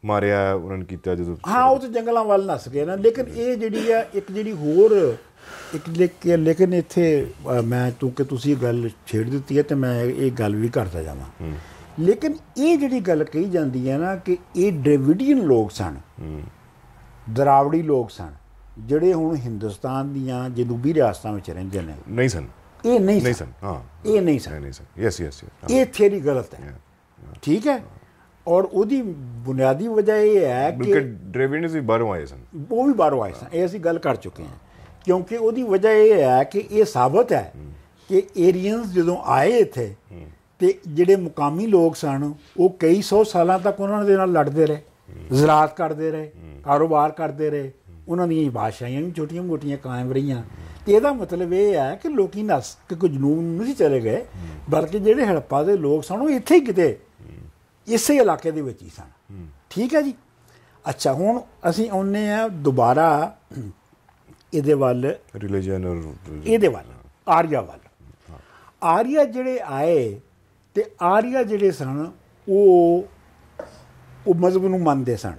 ਮਾਰਿਆ ਉਹਨਾਂ ਨੇ ਕੀਤਾ ਜਦੋਂ ਹਾਂ ਉਹ ਤਾਂ ਜੰਗਲਾਂ ਵੱਲ ਨੱਸ ਗਏ ਨਾ। ਲੇਕਿਨ ਇਹ ਜਿਹੜੀ ਆ ਇੱਕ ਜਿਹੜੀ ਹੋਰ ਇੱਕ ਲੇਕਿਨ ਇੱਥੇ ਮੈਂ ਕਿਉਂਕਿ ਤੁਸੀਂ ਗੱਲ ਛੇੜ ਦਿੱਤੀ ਹੈ ਅਤੇ ਮੈਂ ਇਹ ਗੱਲ ਵੀ ਕਰਦਾ ਜਾਵਾਂ। ਲੇਕਿਨ ਇਹ ਜਿਹੜੀ ਗੱਲ ਕਹੀ ਜਾਂਦੀ ਹੈ ਨਾ ਕਿ ਇਹ ਡ੍ਰੇਵਿਡੀਅਨ ਲੋਕ ਸਨ, ਦਰਾਵੜੀ ਲੋਕ ਸਨ, ਜਿਹੜੇ ਹੁਣ ਹਿੰਦੁਸਤਾਨ ਦੀਆਂ ਜਨੂਬੀ ਰਿਆਸਤਾਂ ਵਿੱਚ ਰਹਿੰਦੇ ਨੇ, ਨਹੀਂ ਸਨ, ਇਹ ਨਹੀਂ ਸਨ। ਹਾਂ ਇਹ ਨਹੀਂ ਸਨ। ਯੈਸ ਯੈਸ ਇਹ ਥਿਊਰੀ ਗਲਤ ਹੈ। ਠੀਕ ਹੈ। ਔਰ ਉਹਦੀ ਬੁਨਿਆਦੀ ਵਜ੍ਹਾ ਇਹ ਹੈ ਕਿ ਡ੍ਰੇਵਿਡੀਅਨਸ ਵੀ ਬਾਹਰੋਂ ਆਏ ਸਨ, ਉਹ ਵੀ ਬਾਹਰੋਂ ਆਏ ਸਨ। ਇਹ ਅਸੀਂ ਗੱਲ ਕਰ ਚੁੱਕੇ ਹਾਂ। ਕਿਉਂਕਿ ਉਹਦੀ ਵਜ੍ਹਾ ਇਹ ਹੈ ਕਿ ਇਹ ਸਾਬਤ ਹੈ ਕਿ ਏਰੀਅਨਸ ਜਦੋਂ ਆਏ ਇੱਥੇ ਤੇ ਜਿਹੜੇ ਮੁਕਾਮੀ ਲੋਕ ਸਨ ਉਹ ਕਈ ਸੌ ਸਾਲਾਂ ਤੱਕ ਉਹਨਾਂ ਦੇ ਨਾਲ ਲੜਦੇ ਰਹੇ, ਜ਼ਰਾਅਤ ਕਰਦੇ ਰਹੇ, ਕਾਰੋਬਾਰ ਕਰਦੇ ਰਹੇ, ਉਹਨਾਂ ਦੀਆਂ ਬਾਦਸ਼ਾਹੀਆਂ ਵੀ ਛੋਟੀਆਂ ਮੋਟੀਆਂ ਕਾਇਮ ਰਹੀਆਂ। ਤੇ ਇਹਦਾ ਮਤਲਬ ਇਹ ਹੈ ਕਿ ਲੋਕੀ ਨੱਸ ਕੇ ਕੋਈ ਜਨੂਬ ਨਹੀਂ ਚਲੇ ਗਏ, ਬਲਕਿ ਜਿਹੜੇ ਹੜੱਪਾ ਦੇ ਲੋਕ ਸਨ ਉਹ ਇੱਥੇ ਹੀ ਕਿਤੇ ਇਸੇ ਇਲਾਕੇ ਦੇ ਵਿੱਚ ਹੀ ਸਨ। ਠੀਕ ਹੈ ਜੀ। ਅੱਛਾ, ਹੁਣ ਅਸੀਂ ਆਉਂਦੇ ਹਾਂ ਦੁਬਾਰਾ ਇਹਦੇ ਵੱਲ, ਰਿਲੀਜਨ ਔਰ ਇਹਦੇ ਵੱਲ, ਆਰੀਆ ਵੱਲ। ਆਰੀਆ ਜਿਹੜੇ ਆਏ ਤੇ ਆਰੀਆ ਜਿਹੜੇ ਸਨ ਉਹ ਮਜ਼ਹਬ ਨੂੰ ਮੰਨਦੇ ਸਨ,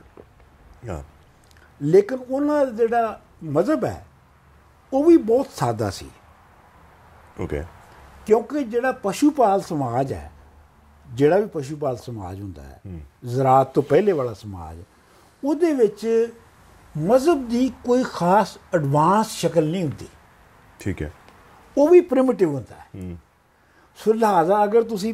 ਲੇਕਿਨ ਉਹਨਾਂ ਦਾ ਜਿਹੜਾ ਮਜ਼ਹਬ ਹੈ ਉਹ ਵੀ ਬਹੁਤ ਸਾਦਾ ਸੀ। ਓਕੇ। ਕਿਉਂਕਿ ਜਿਹੜਾ ਪਸ਼ੂ-ਪਾਲ ਸਮਾਜ ਹੈ, ਜਿਹੜਾ ਵੀ ਪਸ਼ੂ-ਪਾਲ ਸਮਾਜ ਹੁੰਦਾ ਹੈ, ਜ਼ਰਾਅਤ ਤੋਂ ਪਹਿਲੇ ਵਾਲਾ ਸਮਾਜ, ਉਹਦੇ ਵਿੱਚ ਮਜ਼ਹਬ ਦੀ ਕੋਈ ਖਾਸ ਐਡਵਾਂਸ ਸ਼ਕਲ ਨਹੀਂ ਹੁੰਦੀ। ਠੀਕ ਹੈ। ਉਹ ਵੀ ਪ੍ਰਿਮਿਟਿਵ ਹੁੰਦਾ ਹੈ। ਸੋ ਲਿਹਾਜ਼ਾ ਅਗਰ ਤੁਸੀਂ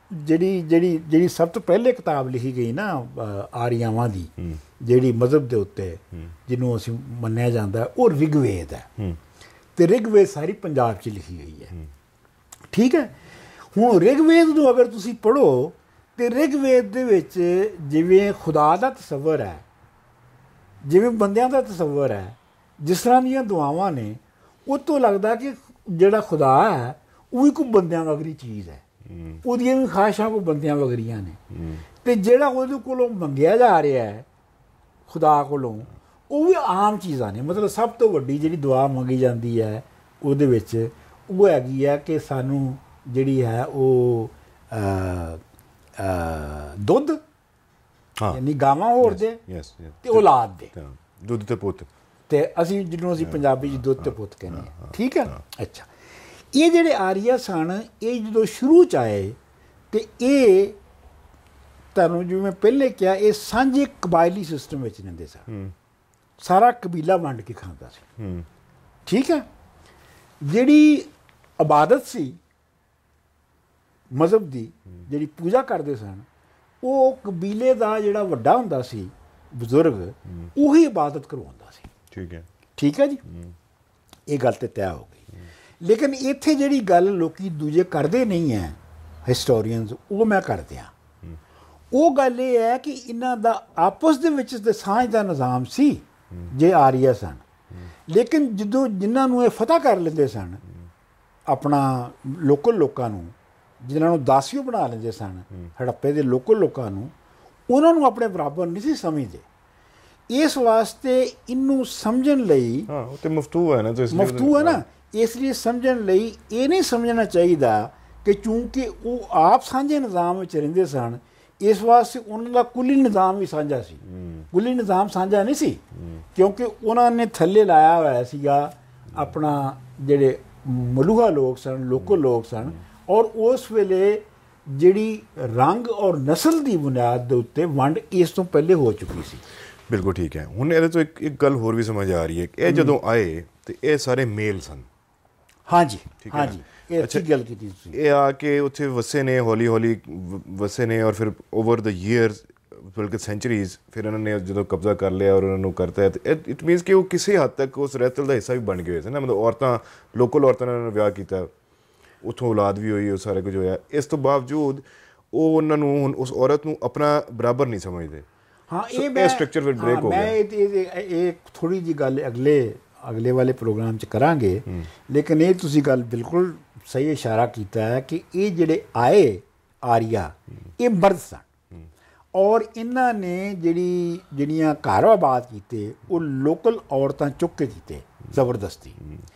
ਜਿਹੜੀ ਸਭ ਤੋਂ ਪਹਿਲੇ ਕਿਤਾਬ ਲਿਖੀ ਗਈ ਨਾ ਆਰੀਆਵਾਂ ਦੀ, ਜਿਹੜੀ ਮਜ਼ਹਬ ਦੇ ਉੱਤੇ ਜਿਹਨੂੰ ਅਸੀਂ ਮੰਨਿਆ ਜਾਂਦਾ ਉਹ ਰਿਗਵੇਦ ਹੈ। ਤੇ ਰਿਗਵੇਦ ਸਾਰੀ ਪੰਜਾਬ 'ਚ ਲਿਖੀ ਗਈ ਹੈ। ਠੀਕ ਹੈ। ਹੁਣ ਰਿਗਵੇਦ ਨੂੰ ਅਗਰ ਤੁਸੀਂ ਪੜ੍ਹੋ ਤੇ ਰਿਗਵੇਦ ਦੇ ਵਿੱਚ ਜਿਵੇਂ ਖੁਦਾ ਦਾ ਤਸੱਵਰ ਹੈ, ਜਿਵੇਂ ਬੰਦਿਆਂ ਦਾ ਤਸੱਵਰ ਹੈ, ਜਿਸ ਤਰ੍ਹਾਂ ਦੀਆਂ ਦੁਆਵਾਂ ਨੇ, ਉਹ ਤੋਂ ਲੱਗਦਾ ਕਿ ਜਿਹੜਾ ਖੁਦਾ ਹੈ ਉਹ ਵੀ ਕੋਈ ਬੰਦਿਆਂ ਵਗਰੀ ਚੀਜ਼ ਹੈ, ਉਹਦੀਆਂ ਵੀ ਖਾਹਿਸ਼ਾਂ ਕੋਈ ਬੰਦਿਆਂ ਵਗਰੀਆਂ ਨੇ। ਤੇ ਜਿਹੜਾ ਉਹਦੇ ਕੋਲੋਂ ਮੰਗਿਆ ਜਾ ਰਿਹਾ ਹੈ ਖੁਦਾ ਕੋਲੋਂ, ਉਹ ਵੀ ਆਮ ਚੀਜ਼ਾਂ ਨੇ। ਮਤਲਬ ਸਭ ਤੋਂ ਵੱਡੀ ਜਿਹੜੀ ਦੁਆ ਮੰਗੀ ਜਾਂਦੀ ਹੈ ਉਹਦੇ ਵਿੱਚ ਉਹ ਹੈਗੀ ਹੈ ਕਿ ਸਾਨੂੰ ਜਿਹੜੀ ਹੈ ਉਹ ਦੁੱਧ, ਯਾਨੀ ਗਾਵਾਂ ਹੋਰ ਦੇ ਤੇ ਔਲਾਦ ਦੇ, ਦੁੱਧ ਤੇ ਪੁੱਤ, ਤੇ ਅਸੀਂ ਜਿਹਨੂੰ ਅਸੀਂ ਪੰਜਾਬੀ 'ਚ ਦੁੱਧ ਤੇ ਪੁੱਤ ਕਹਿੰਦੇ ਹਾਂ। ਠੀਕ ਹੈ। ਅੱਛਾ, ਇਹ ਜਿਹੜੇ ਆਰੀਆ ਸਨ ਇਹ ਜਦੋਂ ਸ਼ੁਰੂ 'ਚ ਆਏ ਤੇ ਇਹ ਤੁਹਾਨੂੰ ਜਿਵੇਂ ਪਹਿਲੇ ਕਿਹਾ ਇਹ ਸਾਂਝੇ ਕਬਾਇਲੀ ਸਿਸਟਮ ਵਿੱਚ ਰਹਿੰਦੇ ਸਨ। ਸਾਰਾ ਕਬੀਲਾ ਵੰਡ ਕੇ ਖਾਂਦਾ ਸੀ। ਠੀਕ ਹੈ। ਜਿਹੜੀ ਇਬਾਦਤ ਸੀ ਮਜ਼ਹਬ ਦੀ, ਜਿਹੜੀ ਪੂਜਾ ਕਰਦੇ ਸਨ, ਉਹ ਕਬੀਲੇ ਦਾ ਜਿਹੜਾ ਵੱਡਾ ਹੁੰਦਾ ਸੀ ਬਜ਼ੁਰਗ, ਉਹੀ ਇਬਾਦਤ ਕਰਵਾਉਂਦਾ ਸੀ। ਠੀਕ ਹੈ। ਠੀਕ ਹੈ ਜੀ। ਇਹ ਗੱਲ ਤੇ ਤੈਅ ਹੋ ਗਈ। ਲੇਕਿਨ ਇੱਥੇ ਜਿਹੜੀ ਗੱਲ ਲੋਕੀ ਦੂਜੇ ਕਰਦੇ ਨਹੀਂ ਹੈ ਹਿਸਟੋਰੀਅਨਸ, ਉਹ ਮੈਂ ਕਰ ਦਿਆਂ। ਉਹ ਗੱਲ ਇਹ ਹੈ ਕਿ ਇਹਨਾਂ ਦਾ ਆਪਸ ਦੇ ਵਿੱਚ ਤੇ ਸਾਂਝ ਦਾ ਨਿਜ਼ਾਮ ਸੀ ਜੇ ਆਰੀਆ ਸਨ, ਲੇਕਿਨ ਜਦੋਂ ਜਿਨ੍ਹਾਂ ਨੂੰ ਇਹ ਫਤਹ ਕਰ ਲੈਂਦੇ ਸਨ, ਆਪਣਾ ਲੋਕਲ ਲੋਕਾਂ ਨੂੰ, ਜਿਨ੍ਹਾਂ ਨੂੰ ਦਾਸੀਓ ਬਣਾ ਲੈਂਦੇ ਸਨ, ਹੜੱਪੇ ਦੇ ਲੋਕਲ ਲੋਕਾਂ ਨੂੰ, ਉਹਨਾਂ ਨੂੰ ਆਪਣੇ ਬਰਾਬਰ ਨਹੀਂ ਸੀ ਸਮਝਦੇ। ਇਸ ਵਾਸਤੇ ਇਹਨੂੰ ਸਮਝਣ ਲਈ ਉਹ ਤੇ ਮਫਤੂ ਹੈ ਨਾ, ਮਫਤੂ ਹੈ ਨਾ, ਇਸ ਲਈ ਸਮਝਣ ਲਈ ਇਹ ਨਹੀਂ ਸਮਝਣਾ ਚਾਹੀਦਾ ਕਿ ਚੂੰਕਿ ਉਹ ਆਪ ਸਾਂਝੇ ਨਿਜ਼ਾਮ ਵਿੱਚ ਰਹਿੰਦੇ ਸਨ, ਇਸ ਵਾਸਤੇ ਉਹਨਾਂ ਦਾ ਕੁੱਲੀ ਨਿਜ਼ਾਮ ਵੀ ਸਾਂਝਾ ਸੀ। ਕੁੱਲੀ ਨਿਜ਼ਾਮ ਸਾਂਝਾ ਨਹੀਂ ਸੀ, ਕਿਉਂਕਿ ਉਹਨਾਂ ਨੇ ਥੱਲੇ ਲਾਇਆ ਹੋਇਆ ਸੀਗਾ ਆਪਣਾ ਜਿਹੜੇ ਮਲੂਹਾ ਲੋਕ ਸਨ, ਲੋਕਲ ਲੋਕ ਸਨ, ਔਰ ਉਸ ਵੇਲੇ ਜਿਹੜੀ ਰੰਗ ਔਰ ਨਸਲ ਦੀ ਬੁਨਿਆਦ ਦੇ ਉੱਤੇ ਵੰਡ ਇਸ ਤੋਂ ਪਹਿਲੇ ਹੋ ਚੁੱਕੀ ਸੀ। ਬਿਲਕੁਲ ਠੀਕ ਹੈ। ਹੁਣ ਇਹਦੇ ਤੋਂ ਇੱਕ ਗੱਲ ਹੋਰ ਵੀ ਸਮਝ ਆ ਰਹੀ ਹੈ ਕਿ ਇਹ ਜਦੋਂ ਆਏ ਤੇ ਇਹ ਸਾਰੇ ਮੇਲ ਸਨ। ਹਾਂਜੀ ਹਾਂਜੀ, ਇਹ ਅੱਛੀ ਗੱਲ ਕੀਤੀ ਤੁਸੀਂ। ਇਹ ਆ ਕੇ ਉੱਥੇ ਵਸੇ ਨੇ, ਹੌਲੀ ਹੌਲੀ ਵਸੇ ਨੇ, ਔਰ ਫਿਰ ਓਵਰ ਦ ਈਅਰਸ, ਬਲਕਿ ਸੈਂਚੁਰੀਜ਼, ਫਿਰ ਉਹਨਾਂ ਨੇ ਜਦੋਂ ਕਬਜ਼ਾ ਕਰ ਲਿਆ ਔਰ ਉਹਨਾਂ ਨੂੰ ਕਰਤਾ ਹੈ, ਤੇ ਇਟ ਮੀਨਸ ਕਿ ਉਹ ਕਿਸੇ ਹੱਦ ਤੱਕ ਉਸ ਰਹਿਤਲ ਦਾ ਹਿੱਸਾ ਵੀ ਬਣ ਗਏ ਸੀ ਨਾ। ਮਤਲਬ ਔਰਤਾਂ, ਲੋਕਲ ਔਰਤਾਂ ਨਾਲ ਉਹਨਾਂ ਨੇ ਵਿਆਹ ਕੀਤਾ, ਉੱਥੋਂ ਔਲਾਦ ਵੀ ਹੋਈ, ਉਹ ਸਾਰਾ ਕੁਝ ਹੋਇਆ। ਇਸ ਤੋਂ ਬਾਵਜੂਦ ਉਹ ਉਹਨਾਂ ਨੂੰ ਹੁਣ ਉਸ ਔਰਤ ਨੂੰ ਆਪਣਾ ਬਰਾਬਰ ਨਹੀਂ ਸਮਝਦੇ। ਹਾਂ, ਇਹ ਸਟਰਕਚਰ ਫਿਰ ਬ੍ਰੇਕ ਹੋ ਗਿਆ। ਮੈਂ ਇਹ ਥੋੜ੍ਹੀ ਜਿਹੀ ਗੱਲ ਅਗਲੇ ਵਾਲੇ ਪ੍ਰੋਗਰਾਮ 'ਚ ਕਰਾਂਗੇ, ਲੇਕਿਨ ਇਹ ਤੁਸੀਂ ਗੱਲ ਬਿਲਕੁਲ ਸਹੀ ਇਸ਼ਾਰਾ ਕੀਤਾ ਹੈ ਕਿ ਇਹ ਜਿਹੜੇ ਆਏ ਆਰੀਆ, ਇਹ ਮਰਦ ਸਨ, ਔਰ ਇਹਨਾਂ ਨੇ ਜਿਹੜੀਆਂ ਘਰ ਆਬਾਦ ਕੀਤੇ ਉਹ ਲੋਕਲ ਔਰਤਾਂ ਚੁੱਕ ਕੇ ਕੀਤੇ ਜ਼ਬਰਦਸਤੀ।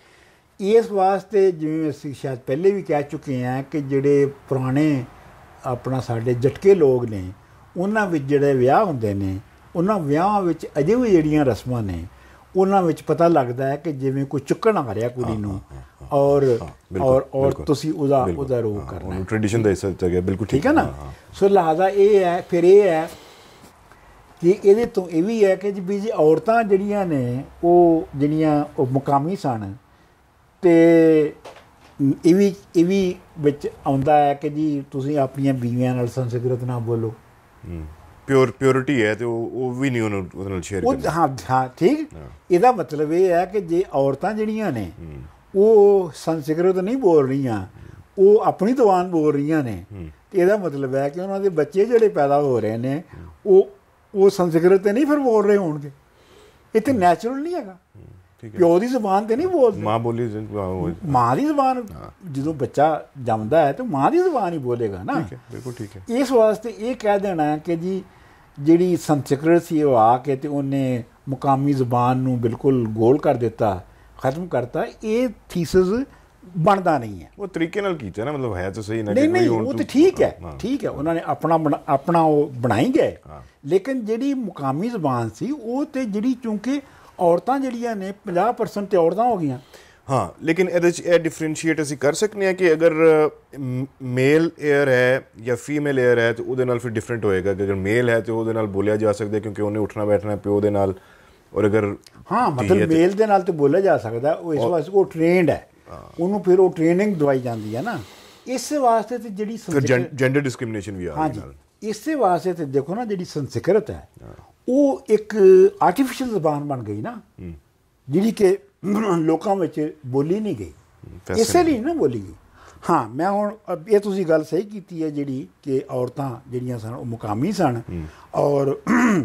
ਇਸ ਵਾਸਤੇ ਜਿਵੇਂ ਅਸੀਂ ਸ਼ਾਇਦ ਪਹਿਲੇ ਵੀ ਕਹਿ ਚੁੱਕੇ ਹਾਂ ਕਿ ਜਿਹੜੇ ਪੁਰਾਣੇ ਆਪਣਾ ਸਾਡੇ ਜਟਕੇ ਲੋਕ ਨੇ, ਉਹਨਾਂ ਵਿੱਚ ਜਿਹੜੇ ਵਿਆਹ ਹੁੰਦੇ ਨੇ ਉਹਨਾਂ ਵਿਆਹਾਂ ਵਿੱਚ ਅਜੇ ਵੀ ਜਿਹੜੀਆਂ ਰਸਮਾਂ ਨੇ ਉਹਨਾਂ ਵਿੱਚ ਪਤਾ ਲੱਗਦਾ ਹੈ ਕਿ ਜਿਵੇਂ ਕੋਈ ਚੁੱਕਣ ਆ ਰਿਹਾ ਕੁੜੀ ਨੂੰ ਔਰ ਤੁਸੀਂ ਉਹਦਾ ਰੋਕ ਕਰਨਾ ਹੈ, ਟ੍ਰੈਡੀਸ਼ਨ ਦਾ ਹਿੱਸਾ ਦਿੱਤਾ ਗਿਆ, ਬਿਲਕੁਲ ਠੀਕ ਹੈ ਨਾ। ਸੋ ਲਿਹਾਜ਼ਾ ਇਹ ਹੈ, ਫਿਰ ਇਹ ਹੈ ਕਿ ਇਹਦੇ ਤੋਂ ਇਹ ਵੀ ਹੈ ਕਿ ਜੀ ਔਰਤਾਂ ਜਿਹੜੀਆਂ ਨੇ ਉਹ ਮੁਕਾਮੀ ਸਨ, ਤੇ ਇਹ ਵੀ ਵਿੱਚ ਆਉਂਦਾ ਹੈ ਕਿ ਜੀ ਤੁਸੀਂ ਆਪਣੀਆਂ ਬੀਵੀਆਂ ਨਾਲ ਸੰਸਕ੍ਰਿਤ ਨਾ ਬੋਲੋ। ਪਿਓਰਿਟੀ ਹੈ ਤੇ ਉਹ ਵੀ ਨਹੀਂ ਉਹਦੇ ਨਾਲ ਸ਼ੇਅਰ ਕਰਨਾ। ਹਾਂ ਠੀਕ। ਇਹਦਾ ਮਤਲਬ ਇਹ ਹੈ ਕਿ ਜੇ ਔਰਤਾਂ ਜਿਹੜੀਆਂ ਨੇ ਉਹ ਸੰਸਕ੍ਰਿਤ ਨਹੀਂ ਬੋਲ ਰਹੀਆਂ, ਉਹ ਆਪਣੀ ਜ਼ੁਬਾਨ ਬੋਲ ਰਹੀਆਂ ਨੇ, ਤੇ ਇਹਦਾ ਮਤਲਬ ਹੈ ਕਿ ਉਹਨਾਂ ਦੇ ਬੱਚੇ ਜਿਹੜੇ ਪੈਦਾ ਹੋ ਰਹੇ ਨੇ ਉਹ ਸੰਸਕ੍ਰਿਤ ਤੇ ਨਹੀਂ ਫਿਰ ਬੋਲ ਰਹੇ ਹੋਣਗੇ। ਇਹ ਤੇ ਨੈਚੁਰਲ ਨਹੀਂ ਹੈਗਾ। ਪਿਓ ਦੀ ਜ਼ੁਬਾਨ ਤੇ ਨਹੀਂ ਬੋਲਦੇ, ਮਾਂ ਦੀ ਜ਼ੁਬਾਨ। ਜਦੋਂ ਬੱਚਾ ਜੰਮਦਾ ਹੈ ਤਾਂ ਮਾਂ ਦੀ ਜ਼ੁਬਾਨ ਹੀ ਬੋਲੇਗਾ ਨਾ। ਬਿਲਕੁਲ ਠੀਕ ਹੈ। ਇਸ ਵਾਸਤੇ ਇਹ ਕਹਿ ਦੇਣਾ ਕਿ ਜੀ ਜਿਹੜੀ ਸੰਸਕ੍ਰਿਤ ਸੀ ਉਹ ਆ ਕੇ ਤੇ ਉਹਨੇ ਮੁਕਾਮੀ ਜ਼ੁਬਾਨ ਨੂੰ ਬਿਲਕੁਲ ਗੋਲ ਕਰ ਦਿੱਤਾ, ਖਤਮ ਕਰਤਾ, ਇਹ ਥੀਸਿਸ ਬਣਦਾ ਨਹੀਂ ਹੈ। ਉਹ ਤਰੀਕੇ ਨਾਲ ਕੀਤਾ ਨਾ, ਮਤਲਬ ਹੈ ਤਾਂ ਸਹੀ ਨਾ। ਨਹੀਂ ਉਹ ਤਾਂ ਠੀਕ ਹੈ, ਉਹਨਾਂ ਨੇ ਆਪਣਾ ਉਹ ਬਣਾਈ ਗਏ। ਲੇਕਿਨ ਜਿਹੜੀ ਮੁਕਾਮੀ ਜ਼ੁਬਾਨ ਸੀ ਉਹ ਤੇ ਜਿਹੜੀ ਚੂੰਕਿ ਔਰਤਾਂ ਜਿਹੜੀਆਂ ਨੇ 50% ਤੇ ਔਰਤਾਂ ਹੋ ਗਈਆਂ। ਹਾਂ, ਲੇਕਿਨ ਇਹਦੇ 'ਚ ਇਹ ਡਿਫਰੈਂਸ਼ੀਏਟ ਅਸੀਂ ਕਰ ਸਕਦੇ ਹਾਂ ਕਿ ਅਗਰ ਮੇਲ ਏਅਰ ਹੈ ਜਾਂ ਫੀਮੇਲ ਏਅਰ ਹੈ ਤਾਂ ਉਹਦੇ ਨਾਲ ਫਿਰ ਡਿਫਰੈਂਟ ਹੋਏਗਾ। ਕਿ ਅਗਰ ਮੇਲ ਹੈ ਤਾਂ ਉਹਦੇ ਨਾਲ ਬੋਲਿਆ ਜਾ ਸਕਦਾ ਕਿਉਂਕਿ ਉਹਨੇ ਉੱਠਣਾ ਬੈਠਣਾ ਪਿਓ ਦੇ ਨਾਲ, ਔਰ ਅਗਰ ਮਤਲਬ ਮੇਲ ਦੇ ਨਾਲ ਤਾਂ ਬੋਲਿਆ ਜਾ ਸਕਦਾ, ਉਹ ਇਸ ਵਾਸਤੇ ਉਹ ਟ੍ਰੇਨਡ ਹੈ, ਉਹਨੂੰ ਫਿਰ ਉਹ ਟ੍ਰੇਨਿੰਗ ਦਵਾਈ ਜਾਂਦੀ ਹੈ ਨਾ। ਇਸ ਵਾਸਤੇ ਤੇ ਜਿਹੜੀ ਜੈਂਡਰ ਡਿਸਕ੍ਰਿਮੀਨੇਸ਼ਨ ਵੀ ਆ ਰਹੀ ਨਾਲ। ਇਸੇ ਵਾਸਤੇ ਤੇ ਦੇਖੋ ਨਾ, ਜਿਹੜੀ ਸੰਸਕ੍ਰਿਤ ਹੈ ਉਹ ਇੱਕ ਆਰਟੀਫਿਸ਼ੀਅਲ ਜ਼ਬਾਨ ਬਣ ਗਈ ਨਾ, ਜਿਹੜੀ ਕਿ ਲੋਕਾਂ ਵਿੱਚ ਬੋਲੀ ਨਹੀਂ ਗਈ, ਇਸੇ ਲਈ ਨਾ ਬੋਲੀ ਗਈ। ਹਾਂ, ਮੈਂ ਹੁਣ ਇਹ ਤੁਸੀਂ ਗੱਲ ਸਹੀ ਕੀਤੀ ਹੈ ਜਿਹੜੀ ਕਿ ਔਰਤਾਂ ਜਿਹੜੀਆਂ ਸਨ ਉਹ ਮੁਕਾਮੀ ਸਨ ਔਰ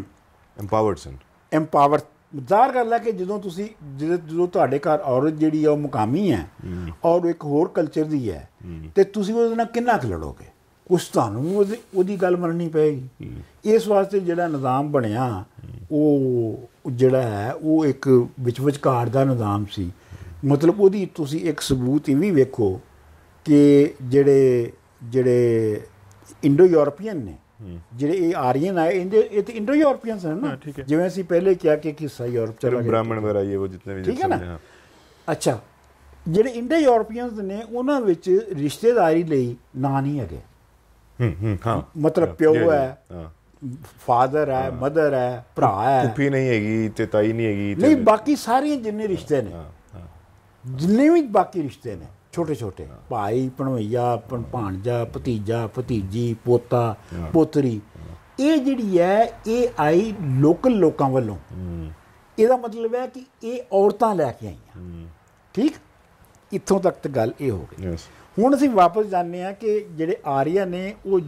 ਐਮਪਾਵਰ। ਜ਼ਾਹਰ ਗੱਲ ਹੈ ਕਿ ਜਦੋਂ ਤੁਹਾਡੇ ਘਰ ਔਰਤ ਜਿਹੜੀ ਹੈ ਉਹ ਮੁਕਾਮੀ ਹੈ ਔਰ ਇੱਕ ਹੋਰ ਕਲਚਰ ਦੀ ਹੈ, ਤੇ ਤੁਸੀਂ ਉਹਦੇ ਨਾਲ ਕਿੰਨਾ ਕੁ ਲੜੋਗੇ? ਕੁਛ ਤੁਹਾਨੂੰ ਉਹਦੀ ਗੱਲ ਮੰਨਣੀ ਪਏਗੀ। ਇਸ ਵਾਸਤੇ ਜਿਹੜਾ ਨਿਜ਼ਾਮ ਬਣਿਆ ਉਹ ਜਿਹੜਾ ਹੈ ਉਹ ਇੱਕ ਵਿਚਕਾਰ ਦਾ ਨਿਜ਼ਾਮ ਸੀ। ਮਤਲਬ ਉਹਦੀ ਤੁਸੀਂ ਇੱਕ ਸਬੂਤ ਇਹ ਵੀ ਵੇਖੋ ਕਿ ਜਿਹੜੇ ਇੰਡੋ ਯੂਰਪੀਅਨ ਨੇ, ਜਿਹੜੇ ਇਹ ਆਰੀਅਨ ਆਏ, ਇਹ ਤੇ ਇੰਡੋ ਯੂਰਪੀਅਨਸ ਹਨ ਨਾ। ਜਿਵੇਂ ਅਸੀਂ ਪਹਿਲੇ ਕਿਹਾ ਕਿ ਹਿੱਸਾ ਯੂਰਪ ਚਲਾ ਗਿਆ, ਬ੍ਰਾਹਮਣ ਵਗੈਰਾ ਇਹ ਉਹ ਜਿੰਨੇ ਵੀ, ਠੀਕ ਹੈ ਨਾ। ਅੱਛਾ, ਜਿਹੜੇ ਇੰਡੋ ਯੂਰਪੀਅਨਸ ਨੇ ਉਹਨਾਂ ਵਿੱਚ ਰਿਸ਼ਤੇਦਾਰੀ ਲਈ ਨਾਂ ਨਹੀਂ ਹੈਗੇ। ਮਤਲਬ ਪਿਓ ਹੈ, ਫਾਦਰ ਹੈ, ਮਦਰ ਹੈ, ਭਰਾ ਹੈ, ਫੁੱਫੀ ਨਹੀਂ ਹੈਗੀ ਤੇ ਤਾਈ ਨਹੀਂ ਹੈਗੀ, ਨਹੀਂ ਬਾਕੀ ਸਾਰੇ ਜਿੰਨੇ ਰਿਸ਼ਤੇ ਨੇ, ਜਿੰਨੇ ਵੀ ਬਾਕੀ ਰਿਸ਼ਤੇ ਨੇ, ਛੋਟੇ ਛੋਟੇ ਭਾਈ, ਭਣਵਈਆ, ਭਾਣਜਾ, ਭਤੀਜਾ, ਭਤੀਜੀ, ਪੋਤਾ, ਪੋਤਰੀ, ਇਹ ਜਿਹੜੀ ਹੈ ਇਹ ਆਈ ਲੋਕਲ ਲੋਕਾਂ ਵੱਲੋਂ। ਇਹਦਾ ਮਤਲਬ ਹੈ ਕਿ ਇਹ ਔਰਤਾਂ ਲੈ ਕੇ ਆਈਆਂ। ਠੀਕ, ਇੱਥੋਂ ਤੱਕ ਤਾਂ ਗੱਲ ਇਹ ਹੋ ਗਈ। ਹੁਣ ਅਸੀਂ ਵਾਪਸ ਜਾਂਦੇ ਹਾਂ ਕਿ ਜਿਹੜੇ ਆਰੀਆ ਨੇ ਉਹ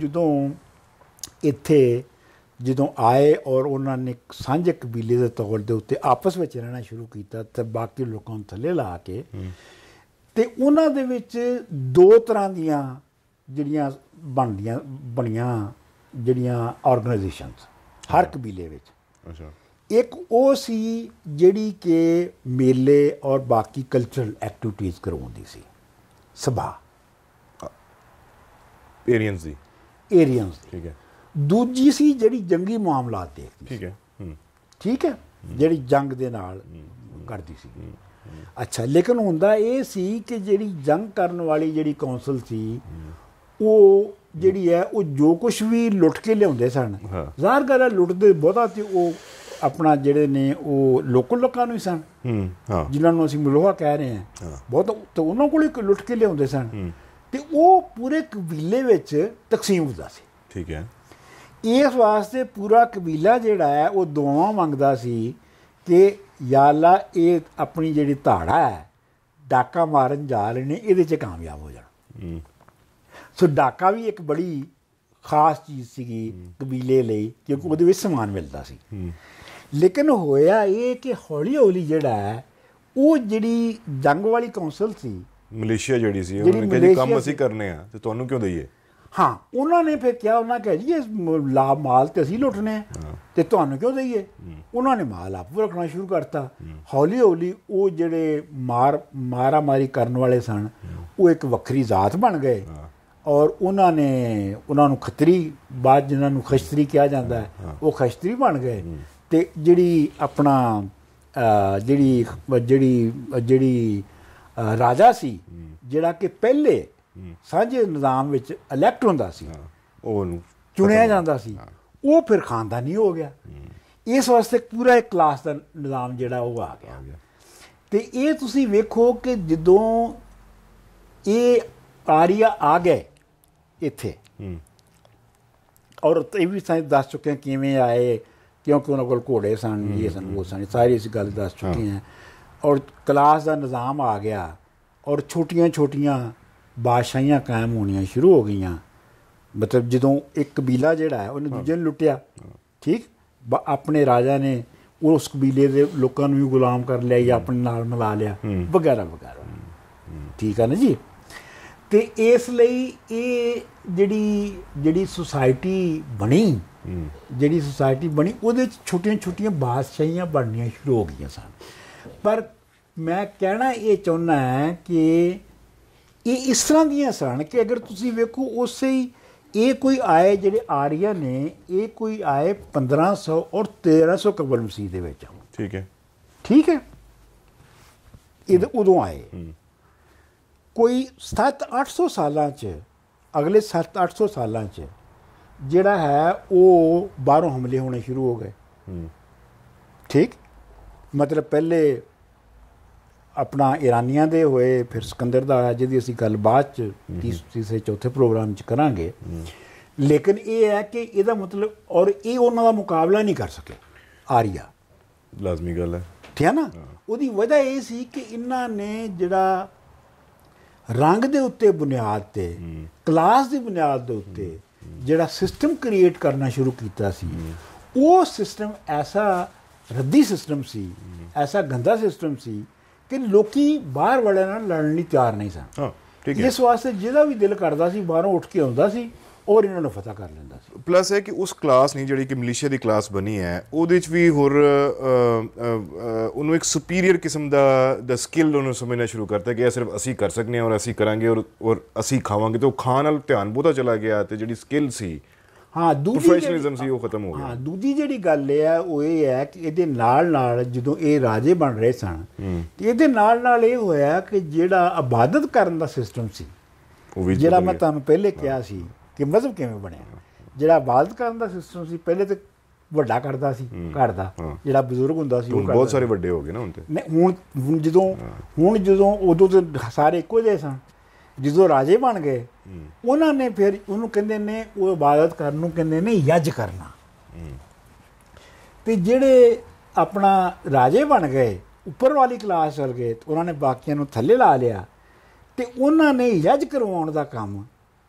ਜਦੋਂ ਆਏ ਔਰ ਉਹਨਾਂ ਨੇ ਸਾਂਝੇ ਕਬੀਲੇ ਦੇ ਤੌਰ ਦੇ ਉੱਤੇ ਆਪਸ ਵਿੱਚ ਰਹਿਣਾ ਸ਼ੁਰੂ ਕੀਤਾ ਤੇ ਬਾਕੀ ਲੋਕਾਂ ਨੂੰ ਥੱਲੇ ਲਾ ਕੇ, ਤੇ ਉਹਨਾਂ ਦੇ ਵਿੱਚ ਦੋ ਤਰ੍ਹਾਂ ਦੀਆਂ ਜਿਹੜੀਆਂ ਬਣੀਆਂ ਜਿਹੜੀਆਂ ਆਰਗੇਨਾਈਜੇਸ਼ਨਸ ਹਰ ਕਬੀਲੇ ਵਿੱਚ। ਇੱਕ ਉਹ ਸੀ ਜਿਹੜੀ ਕਿ ਮੇਲੇ ਔਰ ਬਾਕੀ ਕਲਚਰਲ ਐਕਟੀਵਿਟੀਜ਼ ਕਰਵਾਉਂਦੀ ਸੀ, ਸਭਾ, ਏਰੀਅਨਸ ਦੀ। ਠੀਕ ਹੈ। ਦੂਜੀ ਸੀ ਜਿਹੜੀ ਜੰਗੀ ਮਾਮਲਾਤ ਦੇਖਦੀ। ਠੀਕ ਹੈ, ਜਿਹੜੀ ਜੰਗ ਦੇ ਨਾਲ ਕਰਦੀ ਸੀ। ਅੱਛਾ, ਲੇਕਿਨ ਹੁੰਦਾ ਇਹ ਸੀ ਕਿ ਜਿਹੜੀ ਜੰਗ ਕਰਨ ਵਾਲੀ ਜਿਹੜੀ ਕੌਂਸਲ ਸੀ ਉਹ ਜਿਹੜੀ ਹੈ ਉਹ ਜੋ ਕੁਛ ਵੀ ਲੁੱਟ ਕੇ ਲਿਆਉਂਦੇ ਸਨ, ਜ਼ਾਹਰ ਗੱਲ ਹੈ ਲੁੱਟਦੇ ਬਹੁਤਾ ਤੇ ਉਹ ਆਪਣਾ ਜਿਹੜੇ ਨੇ ਉਹ ਲੋਕਲ ਲੋਕਾਂ ਨੂੰ ਹੀ ਸਨ, ਜਿਨ੍ਹਾਂ ਨੂੰ ਅਸੀਂ ਮਲੋਹਾ ਕਹਿ ਰਹੇ ਹਾਂ, ਬਹੁਤ ਤਾਂ ਉਹਨਾਂ ਕੋਲ ਹੀ ਲੁੱਟ ਕੇ ਲਿਆਉਂਦੇ ਸਨ, ਤੇ ਉਹ ਪੂਰੇ ਕਬੀਲੇ ਵਿੱਚ ਤਕਸੀਮ ਹੁੰਦਾ ਸੀ। ਠੀਕ ਹੈ। ਇਸ ਵਾਸਤੇ ਪੂਰਾ ਕਬੀਲਾ ਜਿਹੜਾ ਹੈ ਉਹ ਦੁਆਵਾਂ ਮੰਗਦਾ ਸੀ ਕਿ ਯਾ ਅੱਲਾ ਇਹ ਆਪਣੀ ਜਿਹੜੀ ਧਾੜਾ ਹੈ ਡਾਕਾ ਮਾਰਨ ਜਾ ਰਹੇ ਨੇ, ਇਹਦੇ 'ਚ ਕਾਮਯਾਬ ਹੋ ਜਾਣ। ਸੋ ਡਾਕਾ ਵੀ ਇੱਕ ਬੜੀ ਖਾਸ ਚੀਜ਼ ਸੀਗੀ ਕਬੀਲੇ ਲਈ, ਕਿਉਂਕਿ ਉਹਦੇ ਵਿੱਚ ਸਮਾਨ ਮਿਲਦਾ ਸੀ। ਲੇਕਿਨ ਹੋਇਆ ਇਹ ਕਿ ਹੌਲੀ ਹੌਲੀ ਜਿਹੜਾ ਹੈ ਉਹ ਜਿਹੜੀ ਜੰਗ ਵਾਲੀ ਕੌਂਸਲ ਸੀ, ਮਲੇਸ਼ੀਆ ਜਿਹੜੀ ਸੀ, ਉਹਨਾਂ ਨੇ ਕਿਹਾ ਜੀ ਕੰਮ ਅਸੀਂ ਕਰਨੇ ਆ ਤੇ ਤੁਹਾਨੂੰ ਕਿਉਂ ਦਈਏ। ਹਾਂ, ਉਹਨਾਂ ਨੇ ਫਿਰ ਕਿਹਾ, ਉਹਨਾਂ ਕਿਹਾ ਜੀ ਇਹ ਲਾਭ ਮਾਲ ਤੇ ਅਸੀਂ ਲੁੱਟਨੇ ਆ ਤੇ ਤੁਹਾਨੂੰ ਕਿਉਂ ਦਈਏ। ਉਹਨਾਂ ਨੇ ਮਾਲ ਆਪੂ ਰੱਖਣਾ ਸ਼ੁਰੂ ਕਰਤਾ। ਹੌਲੀ ਹੌਲੀ ਉਹ ਜਿਹੜੇ ਮਾਰਾ ਮਾਰੀ ਕਰਨ ਵਾਲੇ ਸਨ ਉਹ ਇੱਕ ਵੱਖਰੀ ਜ਼ਾਤ ਬਣ ਗਏ ਔਰ ਉਹਨਾਂ ਨੂੰ ਖੱਤਰੀ, ਬਾਅਦ ਜਿਨ੍ਹਾਂ ਨੂੰ ਖਸ਼ਤਰੀ ਕਿਹਾ ਜਾਂਦਾ ਹੈ, ਉਹ ਖਸ਼ਤਰੀ ਬਣ ਗਏ। ਤੇ ਜਿਹੜੀ ਆਪਣਾ ਜਿਹੜੀ ਰਾਜਾ ਸੀ, ਜਿਹੜਾ ਕਿ ਪਹਿਲੇ ਸਾਂਝੇ ਨਿਜ਼ਾਮ ਵਿੱਚ ਇਲੈਕਟ ਹੁੰਦਾ ਸੀ, ਉਹਨੂੰ ਚੁਣਿਆ ਜਾਂਦਾ ਸੀ, ਉਹ ਫਿਰ ਖਾਨਦਾਨੀ ਹੋ ਗਿਆ। ਇਸ ਵਾਸਤੇ ਪੂਰਾ ਇੱਕ ਕਲਾਸ ਦਾ ਨਿਜ਼ਾਮ ਜਿਹੜਾ ਉਹ ਆ ਗਿਆ। ਤੇ ਇਹ ਤੁਸੀਂ ਵੇਖੋ ਕਿ ਜਦੋਂ ਇਹ ਆਰੀਆ ਆ ਗਏ ਇੱਥੇ, ਔਰ ਇਹ ਵੀ ਸਾਂ ਦੱਸ ਚੁੱਕੇ ਹਾਂ ਕਿਵੇਂ ਆਏ, ਕਿਉਂਕਿ ਉਹਨਾਂ ਕੋਲ ਘੋੜੇ ਸਨ, ਇਹ ਸਨ, ਉਹ ਸਨ, ਸਾਰੀ ਇਸ ਗੱਲ ਦੱਸ ਚੁੱਕੇ ਹਾਂ। ਔਰ ਕਲਾਸ ਦਾ ਨਿਜ਼ਾਮ ਆ ਗਿਆ, ਔਰ ਛੋਟੀਆਂ ਛੋਟੀਆਂ ਬਾਦਸ਼ਾਹੀਆਂ ਕਾਇਮ ਹੋਣੀਆਂ ਸ਼ੁਰੂ ਹੋ ਗਈਆਂ। ਮਤਲਬ ਜਦੋਂ ਇੱਕ ਕਬੀਲਾ ਜਿਹੜਾ ਹੈ ਉਹਨੇ ਦੂਜੇ ਨੂੰ ਲੁੱਟਿਆ, ਠੀਕ, ਆਪਣੇ ਰਾਜਾ ਨੇ ਉਸ ਕਬੀਲੇ ਦੇ ਲੋਕਾਂ ਨੂੰ ਵੀ ਗੁਲਾਮ ਕਰ ਲਿਆ ਜਾਂ ਆਪਣੇ ਨਾਲ ਮਿਲਾ ਲਿਆ, ਵਗੈਰਾ ਵਗੈਰਾ, ਠੀਕ ਹੈ ਨਾ ਜੀ। ਤੇ ਇਸ ਲਈ ਇਹ ਜਿਹੜੀ ਸੁਸਾਇਟੀ ਬਣੀ, ਉਹਦੇ 'ਚ ਛੋਟੀਆਂ ਛੋਟੀਆਂ ਬਾਦਸ਼ਾਹੀਆਂ ਬਣਨੀਆਂ ਸ਼ੁਰੂ ਹੋ ਗਈਆਂ ਸਨ। ਪਰ ਮੈਂ ਕਹਿਣਾ ਇਹ ਚਾਹੁੰਦਾ ਹੈ ਕਿ ਇਹ ਇਸ ਤਰ੍ਹਾਂ ਦੀਆਂ ਸਨ ਕਿ ਅਗਰ ਤੁਸੀਂ ਵੇਖੋ ਉਸੇ ਹੀ ਇਹ ਕੋਈ ਆਏ ਜਿਹੜੇ ਆਰੀਆ ਨੇ, ਇਹ ਕੋਈ ਆਏ 1500 ਔਰ 1300 ਕਬਲ ਮਸੀਹ ਦੇ ਵਿੱਚ। ਠੀਕ ਹੈ ਇਹ ਉਦੋਂ ਆਏ। ਕੋਈ 700-800 ਸਾਲਾਂ 'ਚ, ਅਗਲੇ 700-800 ਸਾਲਾਂ 'ਚ ਜਿਹੜਾ ਹੈ ਉਹ ਬਾਹਰੋਂ ਹਮਲੇ ਹੋਣੇ ਸ਼ੁਰੂ ਹੋ ਗਏ। ਠੀਕ, ਮਤਲਬ ਪਹਿਲੇ ਆਪਣਾ ਈਰਾਨੀਆਂ ਦੇ ਹੋਏ, ਫਿਰ ਸਿਕੰਦਰ ਦਾ ਆਇਆ, ਜਿਹਦੀ ਅਸੀਂ ਗੱਲ ਬਾਅਦ 'ਚ ਤੀਸਰੇ ਚੌਥੇ ਪ੍ਰੋਗਰਾਮ 'ਚ ਕਰਾਂਗੇ। ਲੇਕਿਨ ਇਹ ਹੈ ਕਿ ਇਹਦਾ ਮਤਲਬ, ਔਰ ਇਹ ਉਹਨਾਂ ਦਾ ਮੁਕਾਬਲਾ ਨਹੀਂ ਕਰ ਸਕੇ ਆਰੀਆ, ਲਾਜ਼ਮੀ ਗੱਲ ਹੈ, ਠੀਕ ਹੈ ਨਾ। ਉਹਦੀ ਵਜ੍ਹਾ ਇਹ ਸੀ ਕਿ ਇਹਨਾਂ ਨੇ ਜਿਹੜਾ ਰੰਗ ਦੇ ਉੱਤੇ ਬੁਨਿਆਦ ਤੇ, ਕਲਾਸ ਦੀ ਬੁਨਿਆਦ ਦੇ ਉੱਤੇ ਜਿਹੜਾ ਸਿਸਟਮ ਕ੍ਰੀਏਟ ਕਰਨਾ ਸ਼ੁਰੂ ਕੀਤਾ ਸੀ, ਉਹ ਸਿਸਟਮ ਐਸਾ ਰੱਦੀ ਸਿਸਟਮ ਸੀ, ਐਸਾ ਗੰਦਾ ਸਿਸਟਮ ਸੀ ਕਿ ਲੋਕੀ ਬਾਹਰ ਵਾਲਿਆਂ ਨਾਲ ਲੜਨ ਲਈ ਤਿਆਰ ਨਹੀਂ ਸਨ। ਇਸ ਵਾਸਤੇ ਜਿਹਦਾ ਵੀ ਦਿਲ ਕਰਦਾ ਸੀ ਬਾਹਰੋਂ ਉੱਠ ਕੇ ਆਉਂਦਾ ਸੀ ਔਰ ਇਹਨਾਂ ਨੂੰ ਫਤਹ ਕਰ ਲੈਂਦਾ ਸੀ। ਪਲੱਸ ਹੈ ਕਿ ਉਸ ਕਲਾਸ ਨਹੀਂ ਜਿਹੜੀ ਕਿ ਮਲੇਸ਼ੀਆ ਦੀ ਕਲਾਸ ਬਣੀ ਹੈ, ਉਹਦੇ 'ਚ ਵੀ ਹੋਰ ਉਹਨੂੰ ਇੱਕ ਸੁਪੀਰੀਅਰ ਕਿਸਮ ਦਾ ਸਕਿੱਲ ਉਹਨੂੰ ਸਮਝਣਾ ਸ਼ੁਰੂ ਕਰਤਾ ਕਿ ਇਹ ਸਿਰਫ ਅਸੀਂ ਕਰ ਸਕਦੇ ਹਾਂ ਔਰ ਅਸੀਂ ਕਰਾਂਗੇ ਔਰ ਅਸੀਂ ਖਾਵਾਂਗੇ। ਤੇ ਉਹ ਖਾਣ ਨਾਲ ਧਿਆਨ ਬਹੁਤਾ ਚਲਾ ਗਿਆ ਤੇ ਜਿਹੜੀ ਸਕਿੱਲ ਸੀ, ਪ੍ਰੋਫੈਸ਼ਨਲਿਜ਼ਮ ਸੀ, ਉਹ ਖਤਮ ਹੋ ਗਿਆ। ਦੂਜੀ ਜਿਹੜੀ ਗੱਲ ਇਹ ਹੈ ਉਹ ਇਹ ਹੈ ਕਿ ਇਹਦੇ ਨਾਲ ਜਦੋਂ ਇਹ ਰਾਜੇ ਬਣ ਰਹੇ ਸਨ, ਤੇ ਇਹਦੇ ਨਾਲ ਇਹ ਹੋਇਆ ਕਿ ਜਿਹੜਾ ਇਬਾਦਤ ਕਰਨ ਦਾ ਸਿਸਟਮ ਸੀ, ਜਿਹੜਾ ਮੈਂ ਤੁਹਾਨੂੰ ਪਹਿਲੇ ਕਿਹਾ ਸੀ ਕਿ ਮਜ਼ਹਬ ਕਿਵੇਂ ਬਣਿਆ, ਜਿਹੜਾ ਇਬਾਦਤ ਕਰਨ ਦਾ ਸਿਸਟਮ ਸੀ, ਪਹਿਲੇ ਤਾਂ ਵੱਡਾ ਕਰਦਾ ਸੀ ਘਰ ਦਾ, ਜਿਹੜਾ ਬਜ਼ੁਰਗ ਹੁੰਦਾ ਸੀ ਉਹ ਬਹੁਤ ਸਾਰੇ ਵੱਡੇ ਹੋ ਗਏ ਨਾ ਹੁਣ ਤੇ। ਹੁਣ ਉਦੋਂ ਤੇ ਸਾਰੇ ਇੱਕੋ ਜਿਹੇ ਸਨ। ਜਦੋਂ ਰਾਜੇ ਬਣ ਗਏ, ਉਹਨਾਂ ਨੇ ਫਿਰ ਉਹਨੂੰ ਕਹਿੰਦੇ ਨੇ, ਉਹ ਇਬਾਦਤ ਕਰਨ ਨੂੰ ਕਹਿੰਦੇ ਨੇ ਯੱਜ ਕਰਨਾ। ਤੇ ਜਿਹੜੇ ਆਪਣਾ ਰਾਜੇ ਬਣ ਗਏ, ਉੱਪਰ ਵਾਲੀ ਕਲਾਸ ਚਲ ਗਏ, ਉਹਨਾਂ ਨੇ ਬਾਕੀਆਂ ਨੂੰ ਥੱਲੇ ਲਾ ਲਿਆ ਤੇ ਉਹਨਾਂ ਨੇ ਯੱਜ ਕਰਵਾਉਣ ਦਾ ਕੰਮ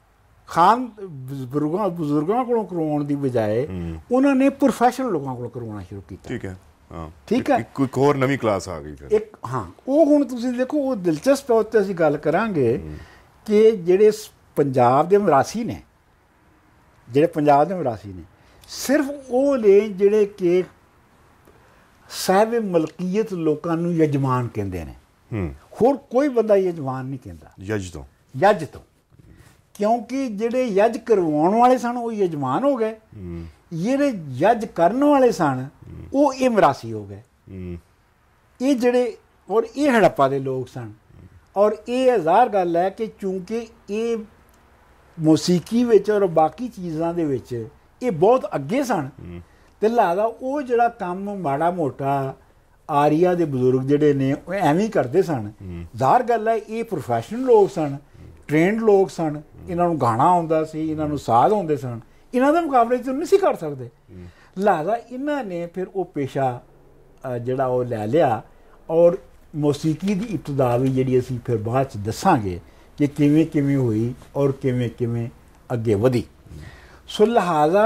ਬਜ਼ੁਰਗਾਂ ਕੋਲੋਂ ਕਰਵਾਉਣ ਦੀ ਬਜਾਏ ਉਹਨਾਂ ਨੇ ਪ੍ਰੋਫੈਸ਼ਨਲ ਲੋਕਾਂ ਕੋਲੋਂ ਕਰਵਾਉਣਾ ਸ਼ੁਰੂ ਕੀਤਾ। ਠੀਕ ਹੈ, ਕੋਈ ਹੋਰ ਨਵੀਂ ਕਲਾਸ ਆ ਗਈ ਫਿਰ। ਉਹ ਹੁਣ ਤੁਸੀਂ ਦੇਖੋ, ਉਹ ਦਿਲਚਸਪ ਤੌਰ ਤੇ ਅਸੀਂ ਗੱਲ ਕਰਾਂਗੇ ਕਿ ਜਿਹੜੇ ਪੰਜਾਬ ਦੇ ਮਰਾਸੀ ਨੇ, ਸਿਰਫ ਉਹ ਨੇ ਜਿਹੜੇ ਕਿ ਸਾਹਿਬ ਮਲਕੀਅਤ ਲੋਕਾਂ ਨੂੰ ਯਜਮਾਨ ਕਹਿੰਦੇ ਨੇ। ਹੋਰ ਕੋਈ ਬੰਦਾ ਯਜਮਾਨ ਨਹੀਂ ਕਹਿੰਦਾ ਯੱਜ ਤੋਂ, ਕਿਉਂਕਿ ਜਿਹੜੇ ਯੱਜ ਕਰਵਾਉਣ ਵਾਲੇ ਸਨ ਉਹ ਯਜਮਾਨ ਹੋ ਗਏ, ਜਿਹੜੇ ਯੱਜ ਕਰਨ ਵਾਲੇ ਸਨ ਉਹ ਇਹ ਮਰਾਸੀ ਹੋ ਗਏ। ਇਹ ਜਿਹੜੇ ਔਰ ਇਹ ਹੜੱਪਾ ਦੇ ਲੋਕ ਸਨ। ਔਰ ਇਹ ਹਜ਼ਾਰ ਗੱਲ ਹੈ ਕਿ ਚੂੰਕਿ ਇਹ ਮੌਸੀਕੀ ਵਿੱਚ ਔਰ ਬਾਕੀ ਚੀਜ਼ਾਂ ਦੇ ਵਿੱਚ ਇਹ ਬਹੁਤ ਅੱਗੇ ਸਨ, ਤੇ ਲਿਹਾਜ਼ਾ ਉਹ ਜਿਹੜਾ ਕੰਮ ਮਾੜਾ ਮੋਟਾ ਆਰੀਆ ਦੇ ਬਜ਼ੁਰਗ ਜਿਹੜੇ ਨੇ ਉਹ ਐਵੇਂ ਹੀ ਕਰਦੇ ਸਨ। ਜ਼ਾਹਰ ਗੱਲ ਹੈ ਇਹ ਪ੍ਰੋਫੈਸ਼ਨਲ ਲੋਕ ਸਨ, ਟ੍ਰੇਨਡ ਲੋਕ ਸਨ, ਇਹਨਾਂ ਨੂੰ ਗਾਣਾ ਆਉਂਦਾ ਸੀ, ਇਹਨਾਂ ਨੂੰ ਸਾਜ਼ ਆਉਂਦੇ ਸਨ, ਇਹਨਾਂ ਦੇ ਮੁਕਾਬਲੇ 'ਚ ਨਹੀਂ ਸੀ ਕਰ ਸਕਦੇ। ਲਿਹਾਜ਼ਾ ਇਹਨਾਂ ਨੇ ਫਿਰ ਉਹ ਪੇਸ਼ਾ ਜਿਹੜਾ ਉਹ ਲੈ ਲਿਆ। ਔਰ ਮੌਸੀਕੀ ਦੀ ਇਬਤਦਾ ਵੀ ਜਿਹੜੀ ਅਸੀਂ ਫਿਰ ਬਾਅਦ 'ਚ ਦੱਸਾਂਗੇ ਕਿ ਕਿਵੇਂ ਕਿਵੇਂ ਹੋਈ ਔਰ ਕਿਵੇਂ ਕਿਵੇਂ ਅੱਗੇ ਵਧੀ। ਸੋ ਲਿਹਾਜ਼ਾ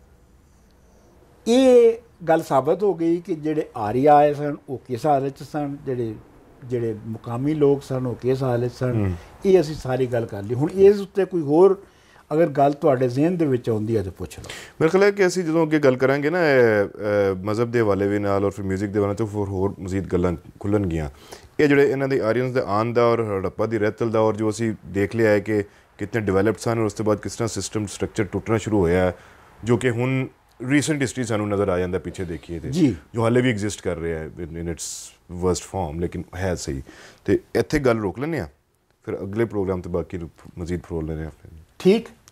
ਇਹ ਗੱਲ ਸਾਬਤ ਹੋ ਗਈ ਕਿ ਜਿਹੜੇ ਆਰੀਆ ਆਏ ਸਨ ਉਹ ਕਿਸ ਹਾਲਤ 'ਚ ਸਨ, ਜਿਹੜੇ ਮੁਕਾਮੀ ਲੋਕ ਸਨ ਉਹ ਕਿਸ ਹਾਲਤ ਸਨ। ਇਹ ਅਸੀਂ ਸਾਰੀ ਗੱਲ ਕਰ ਲਈ। ਹੁਣ ਇਸ ਉੱਤੇ ਕੋਈ ਹੋਰ ਅਗਰ ਗੱਲ ਤੁਹਾਡੇ ਜ਼ਿਹਨ ਦੇ ਵਿੱਚ ਆਉਂਦੀ ਹੈ ਤਾਂ ਪੁੱਛ ਲਓ। ਮੇਰੇ ਖਿਆਲ ਹੈ ਕਿ ਅਸੀਂ ਜਦੋਂ ਅੱਗੇ ਗੱਲ ਕਰਾਂਗੇ ਨਾ ਮਜ਼ਹਬ ਦੇ ਹਵਾਲੇ ਵੀ ਨਾਲ ਔਰ ਫਿਰ ਮਿਊਜ਼ਿਕ ਦੇ ਹਵਾਲੇ ਤੋਂ ਹੋਰ ਮਜ਼ੀਦ ਗੱਲਾਂ ਖੁੱਲ੍ਹਣਗੀਆਂ। ਇਹ ਜਿਹੜੇ ਇਹਨਾਂ ਦੇ ਆਰੀਅਨਸ ਦੇ ਆਉਣ ਦਾ ਔਰ ਹੜੱਪਾ ਦੀ ਰਹਿਤਲ ਦਾ ਔਰ ਜੋ ਅਸੀਂ ਦੇਖ ਲਿਆ ਹੈ ਕਿ ਕਿਤਨੇ ਡਿਵੈਲਪਡ ਸਨ ਔਰ ਉਸ ਤੋਂ ਬਾਅਦ ਕਿਸ ਤਰ੍ਹਾਂ ਸਿਸਟਮ ਸਟਰਕਚਰ ਟੁੱਟਣਾ ਸ਼ੁਰੂ ਹੋਇਆ ਜੋ ਕਿ ਹੁਣ ਰੀਸੈਂਟ ਹਿਸਟਰੀ ਸਾਨੂੰ ਨਜ਼ਰ ਆ ਜਾਂਦਾ ਪਿੱਛੇ ਦੇਖੀਏ ਤੇ ਜੀ। ਜੋ ਹਾਲੇ ਵੀ ਐਗਜ਼ਿਸਟ ਕਰ ਰਿਹਾ ਹੈ ਇਨ ਇਟਸ ਵਰਸਟ ਫਾਰਮ ਲੇਕਿਨ ਹੈ ਸਹੀ। ਤੇ ਇੱਥੇ ਗੱਲ ਰੋਕ ਲੈਂਦੇ ਹਾਂ, ਫਿਰ ਅਗਲੇ ਪ੍ਰੋਗਰਾਮ ਤੇ ਬਾਕੀ ਨੂੰ ਮਜ਼ੀਦ ਫਰੋਲ ਲੈਂਦੇ ਹਾਂ। ਠੀਕ।